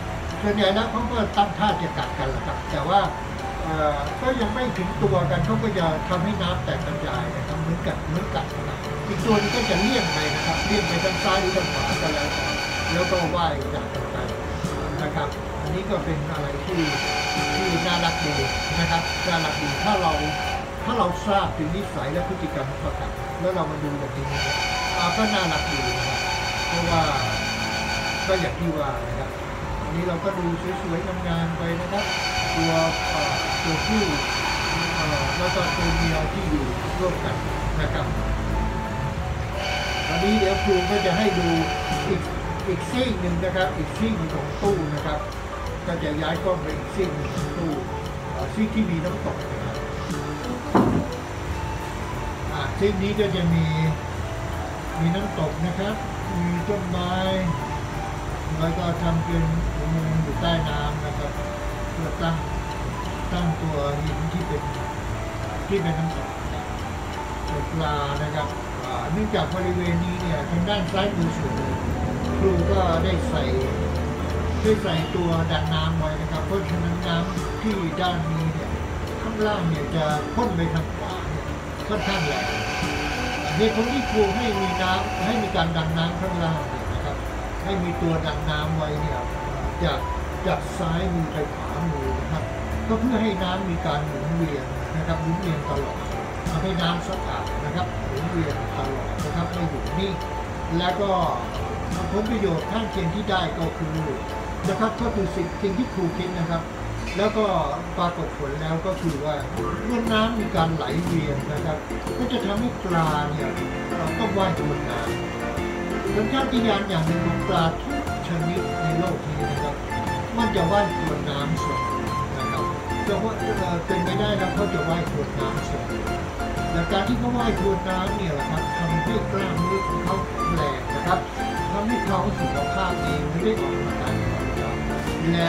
ส่วนใหญ่แล้วเขาก็ตั้งท่าจะกัดกันแหละครับแต่ว่าก็ยังไม่ถึงตัวกันเขาก็จะทำให้น้ำแตกกระจายนะครับเหมือนกัดเหมือนกัดนะครับอีกตัวนึงก็จะเลี่ยงไปนะครับเลี่ยงไปทางซ้ายหรือทางขวาก็แล้วแต่แล้วก็ว่ายจากกันไปนะครับอันนี้ก็เป็นอะไรที่ที่น่ารักดีนะครับน่ารักดีถ้าเราถ้าเราทราบถึงนิสัยและพฤติกรรมของเขาแล้วเรามาดูแบบนี้ก็น่ารักดีนะครับเพราะว่าก็อย่างที่ว่านะครับอันนี้เราก็ดูสวยๆงามๆไปนะครับตัวตัวผู้แล้วก็ตัวเมียที่อยู่ร่วมกันนะครับอันนี้เดี๋ยวครูก็จะให้ดูอีกอีกซีกหนึ่งนะครับอีกซีกหนึ่งของตู้นะครับก็จะย้ายกล้องไปอีกซีกหนึ่งของตู้ซีกที่มีน้ำตกนะครับซีกนี้ก็จะมีมีน้ำตกนะครับมีต้นไม้แล้วก็ทำเป็นอุโมงค์อยู่ใต้น้ำนะครับเพื่อตั้งตั้งตัวหินที่เป็นที่เป็นน้ำตกเป็นปลานะครับเนื่องจากบริเวณนี้เนี่ยทางด้านซ้ายมือสุดครูก็ได้ใส่ได้ใส่ตัวดันน้ำไว้นะครับเพราะฉะนั้นน้ำที่ด้านนี้เนี่ยข้างล่างเนี่ยจะพ่นไปทางขวาเนี่ยค่อนข้างแรงเหตุผลที่ครูให้มีน้ำให้มีการดันน้ำข้างล่างเนี่ยนะครับให้มีตัวดันน้ำไว้เนี่ยจากจากซ้ายมือไปขวามือนะครับก็เพื่อให้น้ำมีการหมุนเวียนนะครับหมุนเวียนตลอดทำให้น้ำสะอาดนะครับหมุนเวียนตลอดนะครับไม่อยู่นิ่งแล้วก็ผลประโยชน์ข้างเคียงที่ได้ก็คือนะครับก็คือสิ่งสิ่งที่ครูคิดนะครับแล้วก็ปรากฏผลแล้วก็คือว่าเมื่อน้ำมีการไหลเวียนนะครับก็จะทำให้ปลาเนี่ยต้องว่ายบนน้ำสัญชาตญาณอย่างหนึ่งของปลาทุกชนิดในโลกนี้นะครับมันจะว่ายบนน้ำสดนะครับจะว่าเป็นไม่ได้แล้วเขาจะว่ายบนน้ำสดและการที่เขาว่ายบนน้ำเนี่ยแหละครับทำให้กล้ามเนื้อของเขาแรงนะครับทำให้เขาสุขภาพดีไม่ได้ออกกำลังกายและ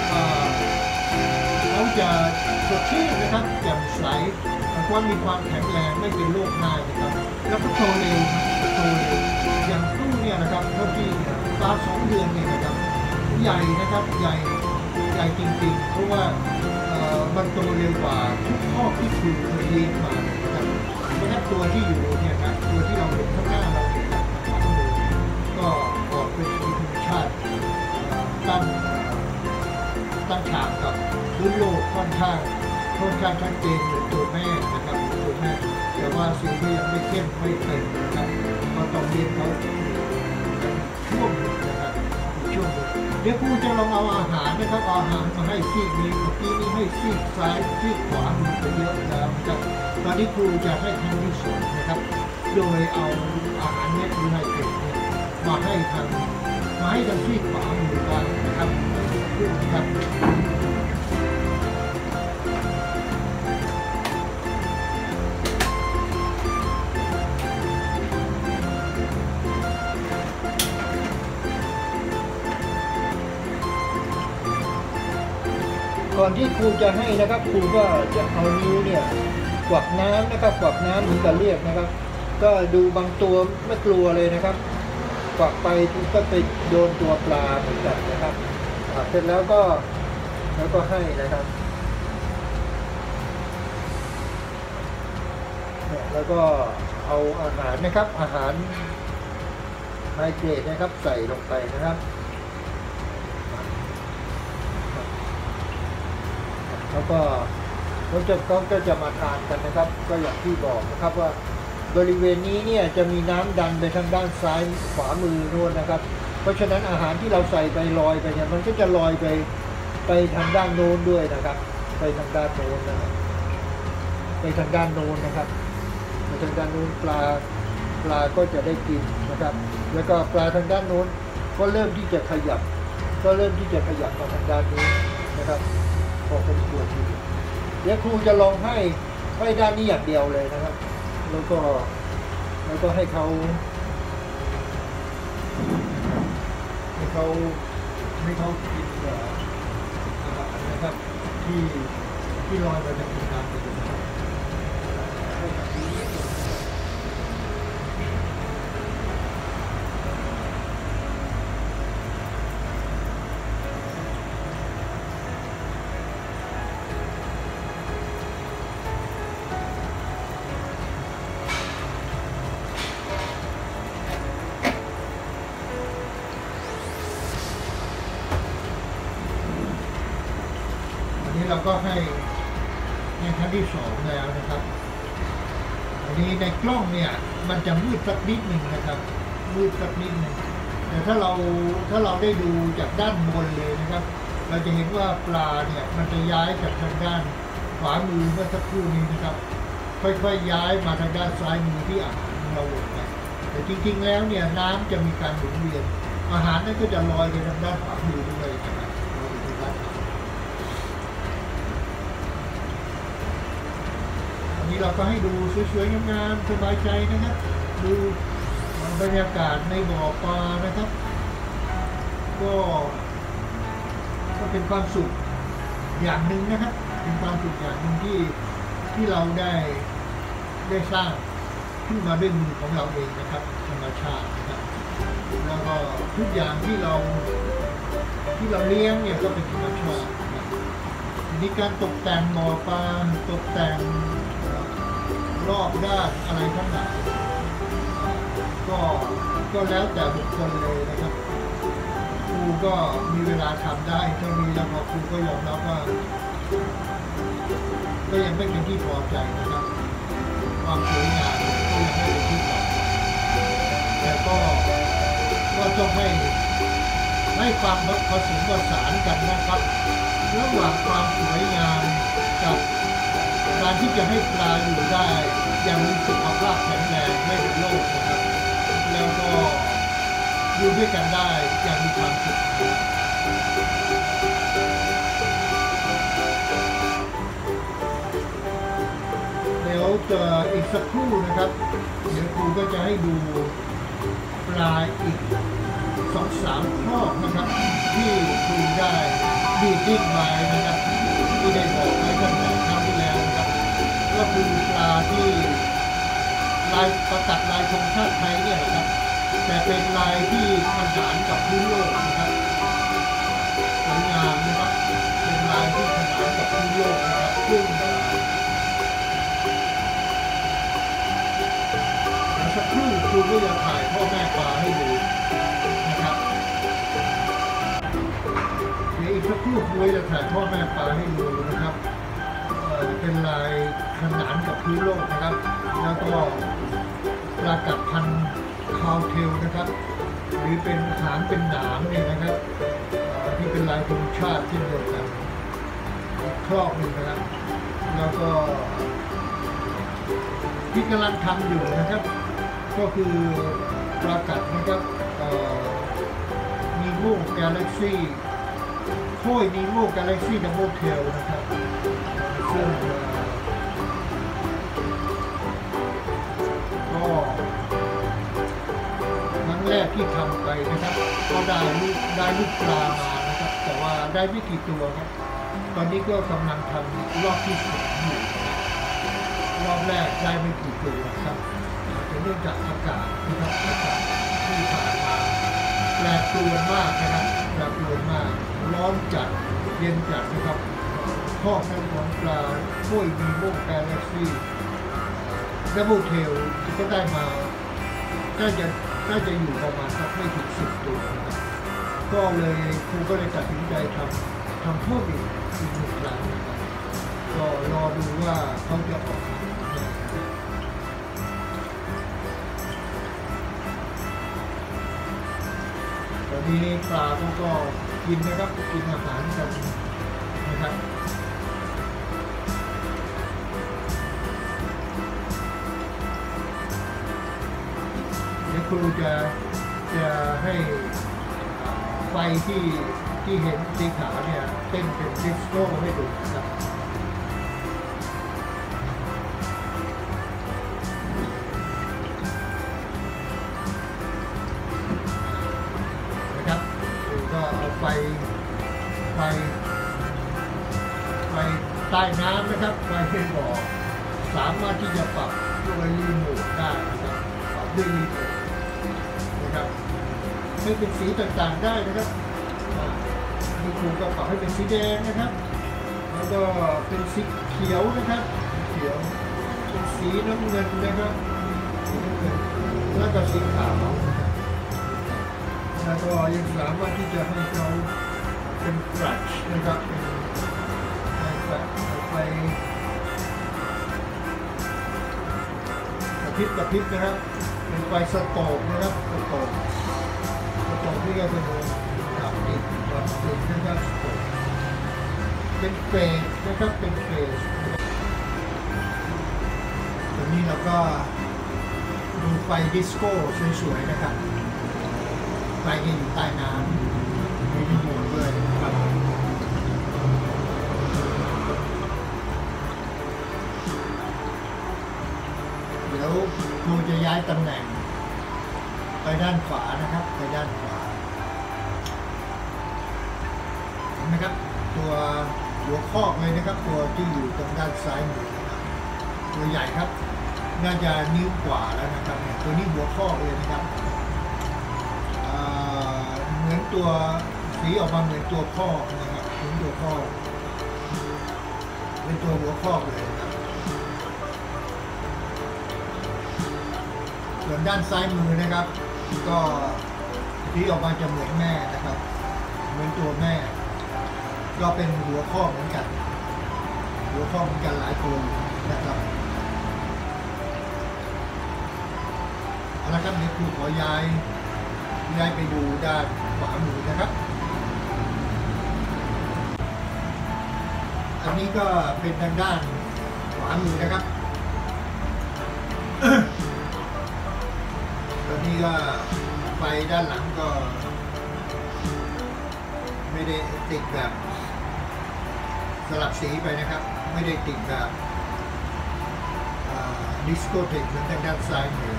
เขาจะสดชื่นนะครับแจ่มใสว่ามีความแข็งแรงไม่เป็นโรคง่ายนะครับแล้วก็โตเร็วโตเร็วอย่างตู้เนี่ยนะครับเท่าที่ปลาสองเดือนเนี่ยนะครับใหญ่นะครับใหญ่ใหญ่จริงๆเพราะว่ามันโตเร็วกว่าทุกข้อที่ครูเคยเลี้ยงมานะครับเพราะฉะนั้นตัวที่อยู่เนี่ยนะตัวที่เราเห็นข้างหน้าเราเนี่ยก็ออกเป็นสีธรรมชาติตั้งตั้งฉากกับพื้นโลกค่อนข้างค่อนข้างชัดเจนเหมือนตัวแม่นะครับตัวแม่แต่ว่าสิ่งที่ยังไม่เข้มไม่เต็มนะครับก็ต้องเรียนเขาช่วงนะครับช่วงเดี๋ยวครูจะลองเอาอาหารนะครับเอาอาหารมาให้ซีกนี้เมื่อกี้นี้ให้ซีกซ้ายซีกขวามันไปเยอะแล้วนะครับตอนนี้ครูจะให้ครั้งที่สองนะครับโดยเอาอาหารเม็ดหรือไนเตรตเนี่ยมาให้ทางมาให้ทางซีกขวามือบ้างนะครับครับก่อนที่ครูจะให้นะครับครูก็จะเอานิ้วเนี่ยกวักน้ำนะครับกวักน้ำเหมือนกับเรียกนะครับก็ดูบางตัวไม่กลัวเลยนะครับกวักไปก็ไปโดนตัวปลาเหมือนกันนะครับเสร็จแล้วก็แล้วก็ให้นะครับเนี่ยแล้วก็เอาอาหารนะครับอาหารไนเตรตนะครับใส่ลงไปนะครับแล้วก็เขาจะเขาก็จะมาทานกันนะครับก็อย่างที่บอกนะครับว่าบริเวณนี้เนี่ยจะมีน้ำดันไปทางด้านซ้ายขวามือโน้นนะครับเพราะฉะนั้นอาหารที่เราใส่ไปลอยไปเนี่ยมันก็จะลอยไปไปทางด้านโน้นด้วยนะครับไปทางด้านโน้นนะครับไปทางด้านโน้นนะครับไปทางด้านโน้นปลาปลาก็จะได้กินนะครับแล้วก็ปลาทางด้านโน้นก็เริ่มที่จะขยับก็เริ่มที่จะขยับมาทางด้านนี้นะครับพอเป็นตัวที่เดี๋ยวครูจะลองให้ให้ด้านนี้อย่างเดียวเลยนะครับแล้วก็แล้วก็ให้เขาให้เขาให้เขากินอาหารนะครับที่ที่ลอยมาจากน้ำนะครับนี้เราก็ให้ในครั้งที่สองแล้วนะครับอันนี้ในกล้องเนี่ยมันจะมืดสักนิดหนึ่งนะครับมืดสักนิดหนึ่งแต่ถ้าเราถ้าเราได้ดูจากด้านบนเลยนะครับเราจะเห็นว่าปลาเนี่ยมันจะย้ายจากทางด้านขวามือเมื่อสักครู่นี้นะครับค่อยๆย้ายมาทางด้านซ้ายมือที่อาหารเราลงไปแต่จริงๆแล้วเนี่ยน้ำจะมีการหมุนเวียนอาหารนั้นก็จะลอยไปทางด้านขวามือด้วยนะครับลอยไปทางด้านขวาอันนี้เราก็ให้ดูสวยๆงามๆสบายใจนะครับดูบรรยากาศในบ่อปลานะครับก็ก็เป็นความสุขอย่างหนึ่งนะครับเป็นความสุขอย่างหนึ่งที่ที่เราได้ได้สร้างขึ้นมาด้วยมือของเราเองนะครับธรรมชาตินะครับแล้วก็ทุกอย่างที่เราที่เราเลี้ยงเนี่ยก็เป็นธรรมชาตินะครับมีการตกแต่งบ่อปลาตกแต่งรอบด้านอะไรทั้งหลายก็ก็แล้วแต่บุคคลเลยนะครับครูก็มีเวลาทำได้เท่านี้แล้วพอครูก็ยอมรับว่าก็ยังไม่เป็นที่พอใจนะครับความสวยงามก็ยังไม่เป็นที่พอใจแต่ก็ก็ต้องให้ให้ความผสมผสานกันนะครับระหว่างความสวยงามกับการที่จะให้ปลาอยู่ได้อย่างมีสุขภาพแข็งแรงไม่เป็นโรคนะครับแล้วก็อยู่ด้วยกันได้อย่างมีความสุขเดี๋ยวจะอีกสักครู่นะครับเดี๋ยวครูก็จะให้ดูปลาอีกสองสามข้อนะครับที่ครูได้ดีดิ้งไว้นะครับที่ได้บอกไว้ตั้งแต่ครั้งที่แล้วนะครับก็คือปลาที่ลายประกัดลายธงชาติไทยเนี่ยนะครับแต่เป็นลายที่ขนานกับพื้นโลกนะครับสวยงามนะครับเป็นลายที่ขนานกับพื้นโลกนะครับซึ่งสักครู่ครูก็จะถ่ายพ่อแม่ปลาให้ดูนะครับเดี๋ยวอีกสักครู่ครูจะถ่ายพ่อแม่ปลาให้ดูนะครับเป็นลายขนานกับพื้นโลกนะครับแล้วก็ปลากัดพันคาวเทลนะครับหรือเป็นหางเป็นหนามเนี่ยนะครับที่เป็นลายธงชาติเช่นเดียวกันครอบหนึ่งนะครับแล้วก็ที่กำลังทำอยู่นะครับก็คือปลากัดนะครับนีโม่กาแล็กซี่โค้ยนีโม่กาแล็กซี่ดับเบิลเทลนะครับซึ่งก็ครั้งแรกที่ทำไปนะครับก็ได้ลูกได้ลูกปลามานะครับแต่ว่าได้ไม่กี่ตัวครับตอนนี้ก็กำลังทำรอบที่สองอยู่รอบแรกได้ไม่กี่ตัวครับเนื่องจากอากาศนะครับอากาศที่ผ่านมาแปรปรวนมากนะครับแปรปรวนมากร้อนจัดเย็นจัดนะครับข้อแม่ของปลาโค้ยนีโม่กาแล็กซี่ดับเบิลเทลก็ได้มาน่าจะน่าจะอยู่ประมาณสักไม่ถึงสิบตัวนะครับก็เลยครูก็เลยตัดสินใจทำทำเพิ่มอีกอีกหนึ่งครั้งนะครับก็รอดูว่าเขาจะออกมาตอนนี้ปลาเขาก็กินนะครับกินอาหารกันนะครับเดี๋ยวครูจะจะให้ไฟที่ที่เห็นสีขาวเนี่ยเต้นเป็นดิสโก้ให้ดูนะครับนะครับครูก็เอาไฟไฟไฟใต้น้ำนะครับไฟเป็นบ่อสามารถที่จะปรับด้วยรีโมทได้นะครับปรับด้วยรีโมทนะครับให้เป็นสีต่างๆได้นะครับมีครูก็ปรับให้เป็นสีแดงนะครับแล้วก็เป็นสีเขียวนะครับเขียวเป็นสีน้ำเงินนะครับสีน้ำเงินแล้วก็สีขาวนะครับแล้วก็ยังสามารถที่จะให้เขาเป็นกรัชนะครับเป็นพริบกระพริบนะครับเป็นไฟสโตกนะครับสโตกสโตกที่เราจะมองดับติดดับติดนะครับสโตกเป็นเฟสนะครับเป็นเฟสตอนนี้เราก็ดูไฟดิสโก้สวยๆนะครับไฟที่อยู่ใต้น้ำมีรีโมทด้วยนะครับเดี๋ยวครูจะย้ายตำแหน่งไปด้านขวานะครับไปด้านขวาเห็นไหมครับตัวหัวคอกเลยนะครับตัวที่อยู่ตรงด้านซ้ายมือนะครับตัวใหญ่ครับน่าจะนิ้วกว่าแล้วนะครับเนี่ยตัวนี้หัวคอกเลยนะครับเหมือนตัวสีออกมาเหมือนตัวคอกนะครับเหมือนตัวคอกเป็นตัวหัวคอกเลยนะครับส่วนด้านซ้ายมือนะครับก็สีออกมาจะเหมือนแม่นะครับเหมือนตัวแม่ก็เป็นหัวคอกเหมือนกันหัวคอกเหมือนกันหลายตัวนะครับเอาละครับเดี๋ยวครูขอย้ายย้ายไปดูด้านขวามือนะครับอันนี้ก็เป็นทางด้านขวามือนะครับ ตอนนี้ก็ไฟด้านหลังก็ไม่ได้ติดแบบสลับสีไปนะครับไม่ได้ติดแบบดิสโกเทคเหมือนทางด้านซ้ายมือ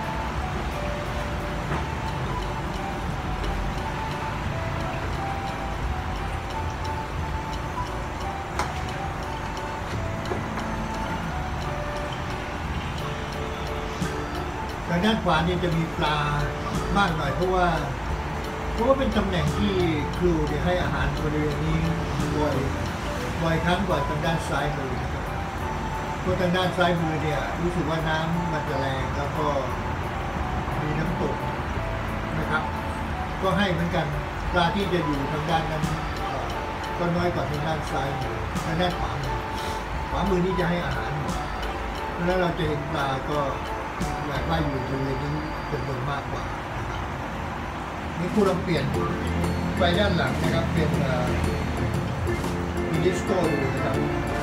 ทางด้านขวานี่จะมีปลามากหน่อยเพราะว่าเพราะว่าเป็นตำแหน่งที่ครูจะให้อาหารบริเวณนี้บ่อยบ่อยครั้งกว่าทางด้านซ้ายมือนะครับเพราะทางด้านซ้ายมือเนี่ยรู้สึกว่าน้ำมันจะแรงแล้วก็มีน้ำตกนะครับก็ให้เหมือนกันปลาที่จะอยู่ทางด้านนั้นก็น้อยกว่าทางด้านซ้ายมือทางด้านขวามือขวามือนี่จะให้อาหารหมดแล้วเราจะเห็นปลาก็แบบว่าอยู่บริเวณนี้เป็นคนมากกว่านะครับนี่ครูลองเปลี่ยนไปด้านหลังนะครับเป็นมินิสโก้ดูนะครับ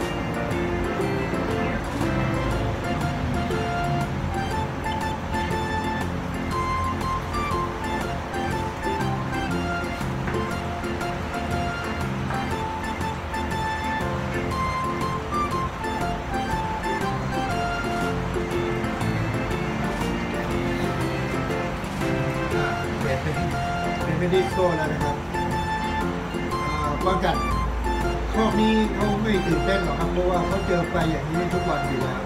เป็นดิสโก้แล้วนะครับว่ากันครอบนี้เขาไม่ตื่นเต้นหรอกครับเพราะว่าเขาเจอไฟอย่างนี้ทุกวันอยู่แล้ว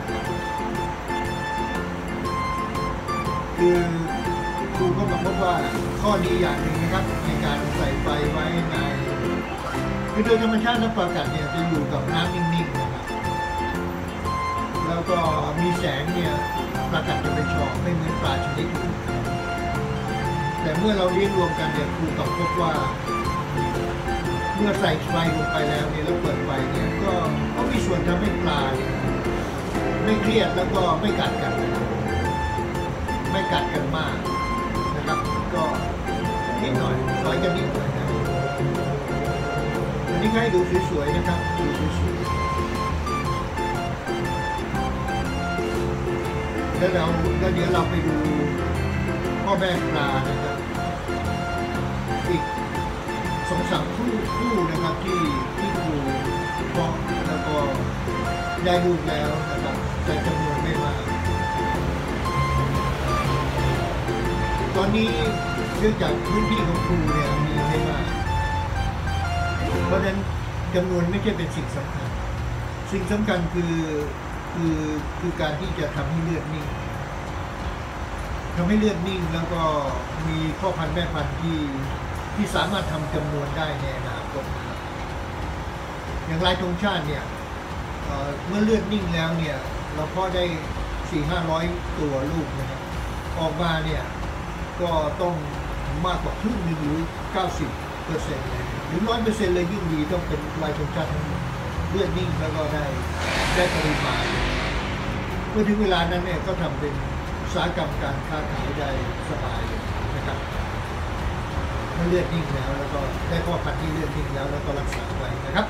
คือครูก็บอกว่าข้อดีอย่างหนึ่งนะครับในการใส่ไฟไว้ในคือโดยธรรมชาติแล้วปลากัดเนี่ยจะอยู่กับน้ำนิ่งๆนะครับแล้วก็มีแสงเนี่ยปลากัดจะไปชอบไม่เหมือนปลาชนิดอื่นแต่เมื่อเราเลี้ยงรวมกันเนี่ยครูต้องพบว่าเมื่อใส่ไฟลงไปแล้วเนี่ยแล้วเปิดไฟเนี่ยก็ก็มีส่วนทำให้ปลาเนี่ยไม่เครียดแล้วก็ไม่กัดกันไม่กัดกันมากนะครับก็นิดหน่อยสอยกันนิดหน่อยนะอันนี้ให้ดูสวยๆนะครับดูสวยๆแล้วเราแล้วเดี๋ยวเราไปดูพ่อแม่ปลานะครับอีกสองสามคู่คู่นะครับที่ที่ครูเพาะแล้วก็ได้ลูกแล้วนะครับแต่จำนวนไม่มากตอนนี้เนื่องจากพื้นที่ของครูเนี่ยมีไม่มากเพราะฉะนั้นจำนวนไม่ใช่เป็นสิ่งสำคัญสิ่งสำคัญคือคือคือการที่จะทำให้เลือดนิ่งทำให้เลือดนิ่งแล้วก็มีพ่อพันธุ์แม่พันธุ์ที่ที่สามารถทำจำนวนได้ในอนาคตนะครับอย่างลายธงชาติเนี่ยเ, เมื่อเลือดนิ่งแล้วเนี่ยเราพอได้สี่ห้าร้อยตัวลูกนะครับออกมาเนี่ยก็ต้องมากกว่าครึ่งหนึ่งหรือเก้าสิบเปอร์เซ็นต์เลยหรือร้อยเปอร์เซ็นต์เลยยิ่งดีต้องเป็นลายธงชาติทั้งหมดเลือดนิ่งแล้วก็ได้ได้ปริมาณเมื่อถึงเวลานั้นเนี่ยก็ทำเป็นสาหกรรมการค้าขายได้สบายเลยนะครับเมื่อเลือดนิ่งแล้วแล้วก็ได้พ่อพันธุ์ที่เลือดนิ่งแล้วแล้วก็รักษาไว้นะครับ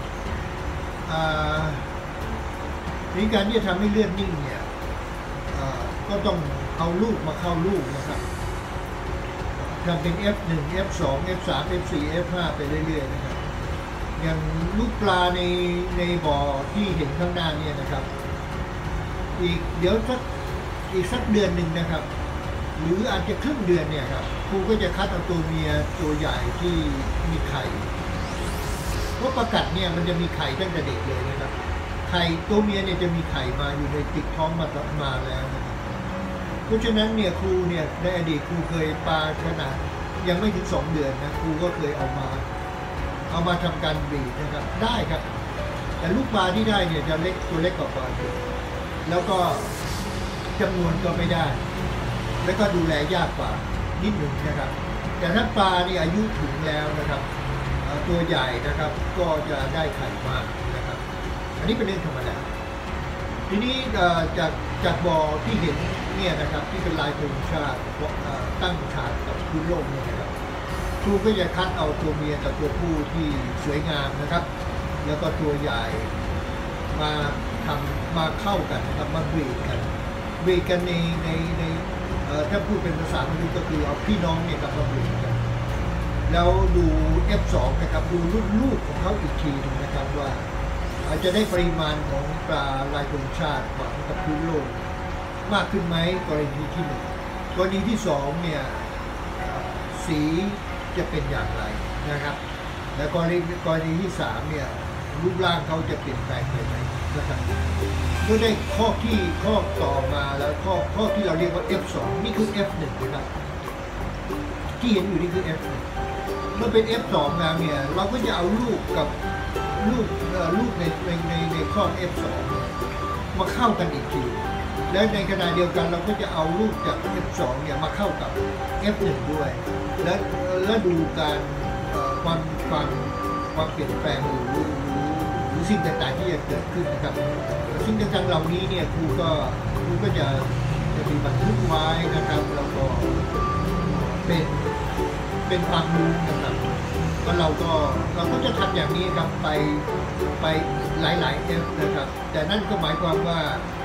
วิธีการที่จะทำให้เลือดนิ่งเนี่ยก็ต้องเอาลูกมาเข้าลูกนะครับทำเป็น เอฟ หนึ่ง เอฟ สอง เอฟ สาม เอฟ สี่ เอฟ ห้า ไปเรื่อยๆนะครับอย่างลูกปลาในในบ่อที่เห็นข้างหน้าเนี่ยนะครับอีกเดี๋ยวสักอีกสักเดือนหนึ่งนะครับหรืออาจจะครึ่งเดือนเนี่ยครับครูก็จะคัดเอาตัวเมียตัวใหญ่ที่มีไข่เพราะปลากัดเนี่ยมันจะมีไข่ตั้งแต่เด็กเลยนะครับไข่ตัวเมียเนี่ยจะมีไข่มาอยู่ในติดท้องมามาแล้วนะครับเพราะฉะนั้นเนี่ยครูเนี่ยในอดีตครูเคยปลาขนาดยังไม่ถึงสองเดือนนะครูก็เคยเอามาเอามาทำการบีดนะครับได้ครับแต่ลูกปลาที่ได้เนี่ยจะเล็กตัวเล็กกว่าปลาแล้วก็จำนวนก็ไม่ได้แล้วก็ดูแลยากกว่านิดหนึ่งนะครับแต่ถ้าปลานี่อายุถึงแล้วนะครับตัวใหญ่นะครับก็จะได้ไข่มากนะครับอันนี้เป็นเรื่องธรรมดาทีนี้จากจากบ่อที่เห็นเนี่ยนะครับที่เป็นลายธงชาติตั้งฉากกับพื้นโลกเนี่ยนะครับครูก็จะคัดเอาตัวเมียกับตัวผู้ที่สวยงามนะครับแล้วก็ตัวใหญ่มาทำมาเข้ากันนะครับมาบีดกันบีดกันในในในถ้าพูดเป็นภาษามนุษย์ก็คือเอาพี่น้องเนี่ยกับมาบีดกันแล้วดู เอฟ สอง นะครับดูรุ่นลูกของเขาอีกทีนึงนะครับว่าอาจจะได้ปริมาณของปลาลายธงชาติหวังกับพื้นโลกมากขึ้นไหมกรณีที่หนึ่งกรณีที่สองเนี่ยสีจะเป็นอย่างไรนะครับและกรณีกรณีที่สามเนี่ยรูปร่างเขาจะเปลี่ยนแปลงไปไหมนะครับก็ได้ข้อที่ข้อต่อมาแล้วข้อข้อที่เราเรียกว่า เอฟ สอง นี่คือ เอฟ หนึ่ง นะครับที่เห็นอยู่นี่คือ เอฟ หนึ่ง เมื่อเป็น เอฟ สอง แล้วเนี่ยเราก็จะเอาลูกกับลูกลูกในในในในข้อ เอฟ สอง มาเข้ากันอีกทีและในขณะเดียวกันเราก็จะเอาลูกจาก เอฟ สอง เนี่ยมาเข้ากับ เอฟ หนึ่ง ด้วยและและดูการความความความเปลี่ยนแปลงหรือหรือสิ่งต่างๆที่จะเกิดขึ้นนะครับสิ่งต่างๆเหล่านี้เนี่ยครูก็ครูก็จะจะมีบันทึกไว้นะครับแล้วก็เป็นเป็นความรู้นะครับก็เราก็เราก็จะทำอย่างนี้ครับไปไปหลายๆเอฟนะครับแต่นั่นก็หมายความว่า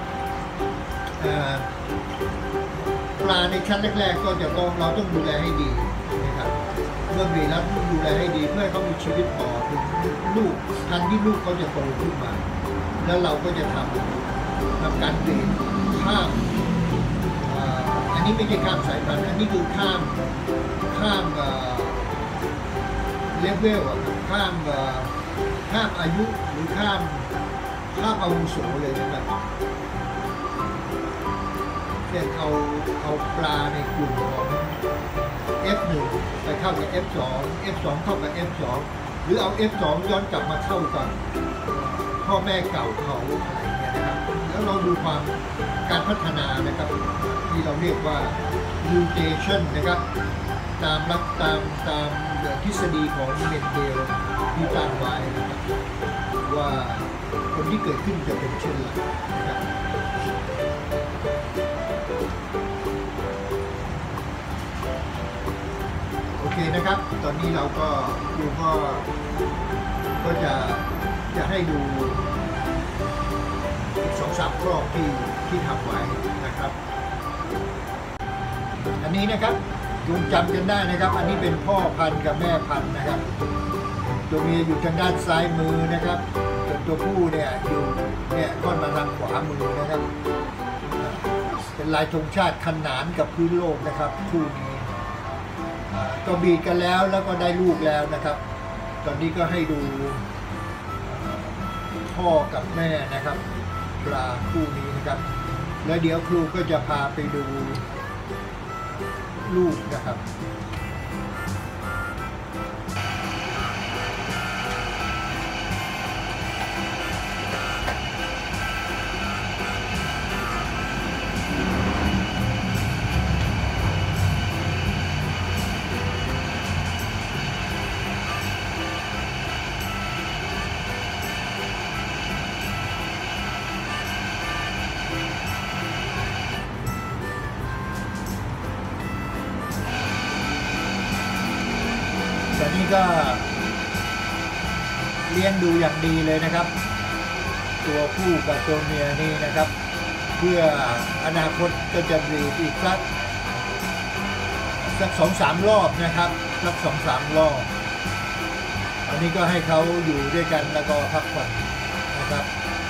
ปลาในชั้นแรกๆก็จะต้องเราต้องดูแลให้ดีนะครับเมื่อมีแล้วดูแลให้ดีเพื่อให้เขามีชีวิตต่อถึงลูกทันที่ลูกเขาจะโตขึ้นมาแล้วเราก็จะทำทำการเปลี่ยนข้ามอันนี้ไม่ใช่ข้ามสายพันธุ์อันนี้คือข้ามข้ามเลเวลข้ามข้ามอายุหรือข้ามข้ามอาวุโสเลยนะครับเช่นเอาเอาปลาในกลุ่มของ เอฟ หนึ่ง ไปเข้ากับ เอฟ สอง เอฟ สอง เข้ากับ เอฟ สอง หรือเอา เอฟ สอง ย้อนกลับมาเข้ากับพ่อแม่เก่าเขาอะไรเงี้ยนะครับแล้วเราดูความการพัฒนานะครับที่เราเรียกว่า mutation นะครับตามรักตามตามทฤษฎีของเมนเดลที่ตั้งไว้นะครับว่าคนที่เกิดขึ้นจะเป็นเช่นไรนะครับโอเคนะครับตอนนี้เราก็ดูก็ก็จะจะให้ดูอีกสองสามรอบที่ที่ทำไว้นะครับอันนี้นะครับดูจำกันได้นะครับอันนี้เป็นพ่อพันธุ์กับแม่พันธุ์นะครับตัวเมียอยู่ทางด้านซ้ายมือนะครับส่วนตัวผู้เนี่ยอยู่เนี่ยค่อนมาทางขวามือนะครับเป็นลายธงชาติขนานกับพื้นโลกนะครับคู่นี้ก็บีดกันแล้วแล้วก็ได้ลูกแล้วนะครับตอนนี้ก็ให้ดูพ่อกับแม่นะครับปลาคู่นี้นะครับแล้วเดี๋ยวครูก็จะพาไปดูลูกนะครับนี้ก็เลี้ยงดูอย่างดีเลยนะครับตัวผู้กับตัวเมียนี่นะครับเพื่ออนาคตก็จะบรีดอีกสักสักสองสามรอบนะครับสักสองสามรอบอันนี้ก็ให้เขาอยู่ด้วยกันแล้วก็พักผ่อนนะครับ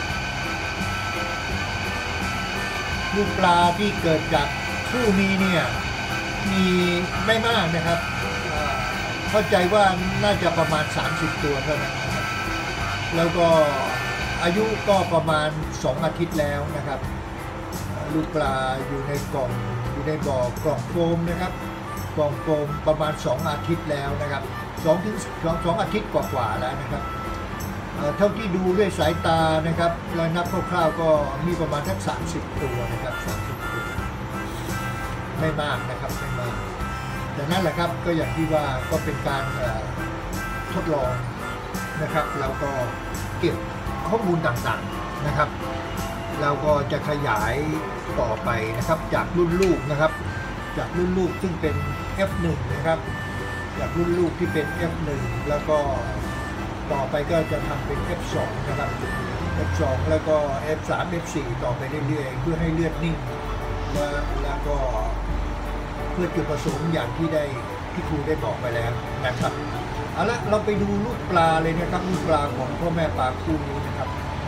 ลูกปลาที่เกิดจากคู่นี้เนี่ยมีไม่มากนะครับเข้าใจว่าน่าจะประมาณสามสิบตัวเท่านั้นนะครับแล้วก็อายุก็ประมาณสองอาทิตย์แล้วนะครับลูกปลาอยู่ในกล่องอยู่ในบ่อกล่องโฟมนะครับกล่องโฟมประมาณสองอาทิตย์แล้วนะครับสองถึงสองอาทิตย์กว่าๆแล้วนะครับเท่าที่ดูด้วยสายตานะครับแล้วนับคร่าวๆก็มีประมาณสักสามสิบตัวนะครับสามสิบตัวไม่มากนะครับไม่มากแต่นั่นแหละครับก็อย่างที่ว่าก็เป็นการทดลองนะครับแล้วก็เก็บข้อมูลต่างๆนะครับเราก็จะขยายต่อไปนะครับจากรุ่นลูกนะครับจากรุ่นลูกซึ่งเป็น เอฟ หนึ่ง นะครับจากรุ่นลูกที่เป็น เอฟ หนึ่ง แล้วก็ต่อไปก็จะทำเป็น เอฟ สอง นะครับ เอฟ สอง แล้วก็ เอฟ สาม เอฟ สี่ ต่อไปเรื่อยๆเพื่อให้เลือดนิ่งและแล้วก็เพื่อจุดประสงค์อย่างที่ได้ที่ครูได้บอกไปแล้วนะครับเอาละเราไปดูลูกปลาเลยนะครับลูกปลาของพ่อแม่ปลาคู่นี้นะครับ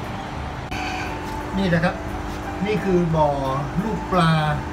นี่นะครับนี่คือบ่อลูกปลา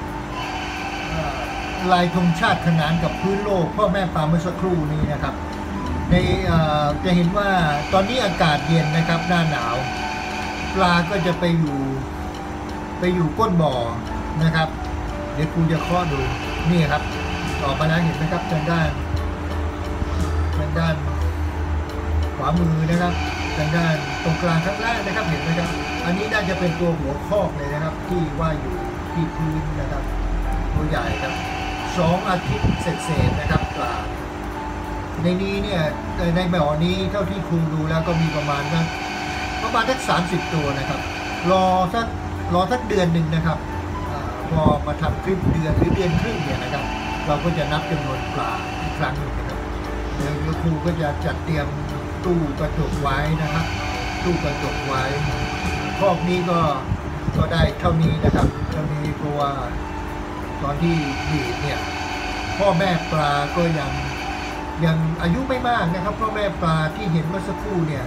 ลายธงชาติขนานกับพื้นโลกพ่อแม่ปลาเมื่อสักครู่นี้นะครับในจะเห็นว่าตอนนี้อากาศเย็นนะครับหน้าหนาวปลาก็จะไปอยู่ไปอยู่ก้นบ่อนะครับเดี๋ยวครูจะเคาะดูนี่ครับต่อไปแล้วเห็นไหมครับทางด้านทางด้านขวามือนะครับทางด้านตรงกลางข้างล่างนะครับเห็นไหมครับอันนี้น่าจะเป็นตัวหัวคอกเลยนะครับที่ว่าอยู่ที่พื้นนะครับตัวใหญ่ครับสองอาทิตย์เศษๆนะครับปลาในนี้เนี่ยในบ่อนี้เท่าที่ครูดูแล้วก็มีประมาณนะประมาณสักสามสิบตัวนะครับรอสักรอสักเดือนหนึ่งนะครับพอมาทำคลิปเดือนหรือเดือนครึ่งเนี่ยนะครับเราก็จะนับจำนวนปลาอีกครั้งหนึ่งนะครับเดี๋ยวครูก็จะจัดเตรียมตู้กระจกไว้นะครับตู้กระจกไว้คอกนี้ก็ก็ได้เท่านี้นะครับเท่านี้เพราะว่าตอนที่บีดเนี่ยพ่อแม่ปลาก็ยังยังอายุไม่มากนะครับพ่อแม่ปลาที่เห็นเมื่อสักครู่เนี่ย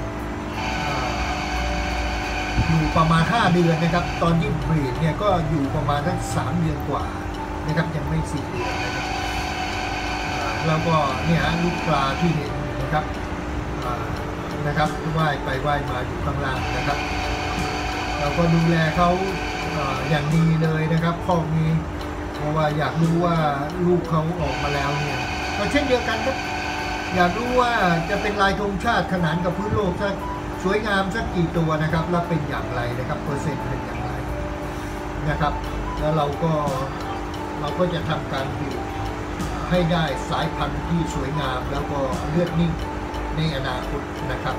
อยู่ประมาณห้าเดือนนะครับตอนที่บีดเนี่ยก็อยู่ประมาณสักสามเดือนกว่านะครับยังไม่สี่เดือนนะครับแล้วก็เนี่ยลูกปลาที่เห็นนะครับนะครับว่ายไปว่ายมาอยู่ข้างล่างนะครับเราก็ดูแลเขาอย่างดีเลยนะครับคอกนี้เพราะว่าอยากรู้ว่าลูกเขาออกมาแล้วเนี่ยก็เช่นเดียวกันครับอยากรู้ว่าจะเป็นลายธงชาติขนานกับพื้นโลกสักสวยงามสักกี่ตัวนะครับแล้วเป็นอย่างไรนะครับเปอร์เซ็นต์เป็นอย่างไรนะครับแล้วเราก็เราก็จะทำการบีบให้ได้สายพันธุ์ที่สวยงามแล้วก็เลือดนิ่งในอนาคตนะครับ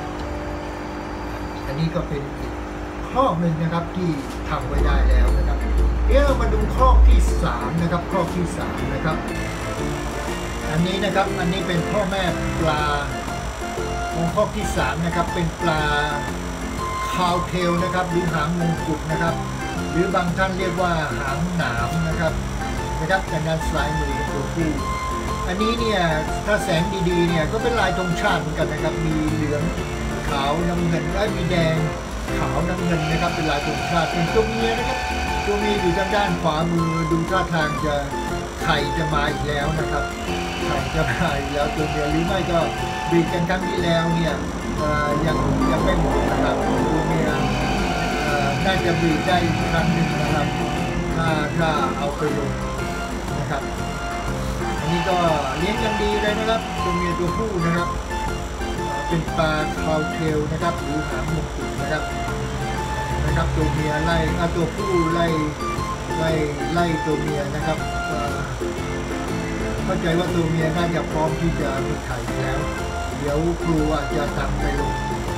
อันนี้ก็เป็นอีกข้อหนึ่งนะครับที่ทำไว้ได้แล้วนะครับเดี๋ยวเรามาดูข้อที่สามนะครับข้อที่สามนะครับอันนี้นะครับอันนี้เป็นพ่อแม่ปลาของข้อที่สามนะครับเป็นปลาคาวเทลนะครับหรือหางมงกุฎนะครับหรือบางท่านเรียกว่าหางหนามนะครับนะครับจากด้านซ้ายมือตัวผู้อันนี้เนี่ยถ้าแสงดีๆเนี่ยก็เป็นลายธงชาติเหมือนกันนะครับมีเหลืองขาวน้ำเงินและมีแดงขาวน้ำเงินนะครับเป็นลายธงชาติเป็นตัวเมียนะครับตัวเมียอยู่ทางด้านขวามือดูท่าทางจะไข่จะมาอีกแล้วนะครับไข่จะมาอีกแล้วตัวเมียหรือไม่ก็บีบกันครั้งที่แล้วเนี่ยยังยังไม่หมดนะครับตัวเมียน่าจะบีบได้อีกครั้งหนึ่งนะครับถ้าถ้าเอาไปลงนะครับอันนี้ก็เลี้ยงกันดีเลยนะครับตัวเมียตัวผู้นะครับเป็นปลาคาวเทลนะครับหรือหางมงกุฎนะครับนะครับตัวเมียไล่ตัวผู้ไล่ไล่ไล่ตัวเมียนะครับเข้าใจว่าตัวเมียน่าจะพร้อมที่จะมีไข่แล้วเดี๋ยวครูอาจจะทำไปลง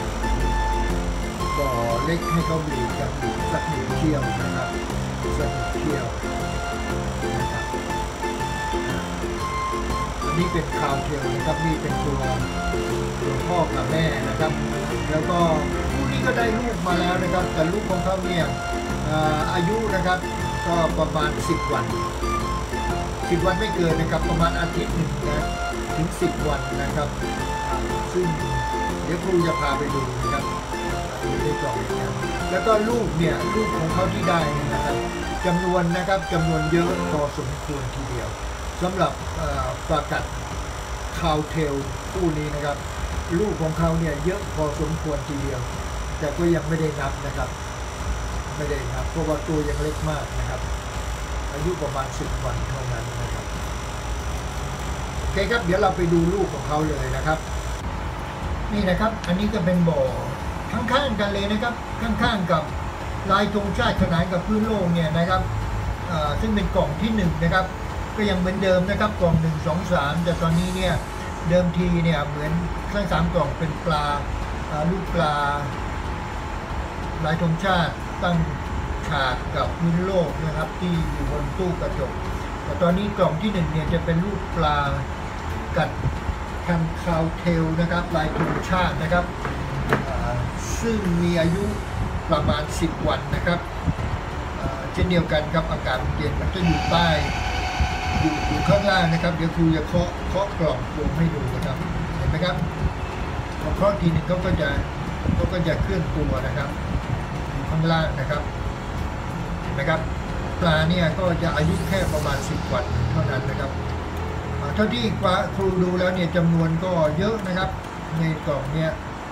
บ่อเล็กให้เขาบีบกันบีบสักหนึ่งเที่ยวนะครับสักหนึ่งเที่ยวนะครับนนี่เป็นคาวเทลนะครับนี่เป็นตัวตัวพ่อกับแม่นะครับแล้วก็คู่นี้ก็ได้ลูกมาแล้วนะครับแต่ลูกของเขาเนี่ยอายุนะครับก็ประมาณสิบวันสิบวันไม่เกินนะครับประมาณอาทิตย์หนึ่งนะถึงสิบวันนะครับซึ่งเดี๋ยวครูจะพาไปดูนะครับอยู่ในกล่องนี้แล้วก็ลูกเนี่ยลูกของเขาที่ได้นะครับจำนวนนะครับจำนวนเยอะพอสมควรทีเดียวสำหรับปลากัดคาวเทลคู่นี้นะครับลูกของเขาเนี่ยเยอะพอสมควรทีเดียวแต่ก็ยังไม่ได้นับนะครับไม่ได้นับเพราะว่าตัวยังเล็กมากนะครับอายุประมาณสิบวันเท่านั้นนะครับโอเคครับเดี๋ยวเราไปดูลูกของเขาเลยนะครับนี่นะครับอันนี้ก็เป็นบ่อข้างๆกันเลยนะครับข้างๆกับลายธงชาติขนานกับพื้นโลกเนี่ยนะครับซึ่งเป็นกล่องที่หนึ่งนะครับก็ยังเหมือนเดิมนะครับกล่องหนึ่งสองสามแต่ตอนนี้เนี่ยเดิมทีเนี่ยเหมือนทั้งสามกล่องเป็นปลาลูกปลาลายธงชาติตั้งฉากกับพื้นโลกนะครับที่อยู่บนตู้กระจกแต่ตอนนี้กล่องที่หนึ่งเนี่ยจะเป็นลูกปลากัดคันคาวเทลนะครับลายธงชาตินะครับซึ่งมีอายุประมาณสิบวันนะครับเช่นเดียวกันครับอากาศเย็นมันจะอยู่ใต้อยู่อยู่ข้างล่างนะครับเดี๋ยวครูจะเคาะเคาะกล่องโฟมให้ดูนะครับเห็นไหมครับพอเคาะทีหนึ่งเขาก็จะเขาก็จะเคลื่อนตัวนะครับอยู่ข้างล่างนะครับเห็นไหมครับปลาเนี่ยก็จะอายุแค่ประมาณสิบวันเท่านั้นนะครับเท่าที่ครูดูแล้วเนี่ยจำนวนก็เยอะนะครับในกล่องเนี่ย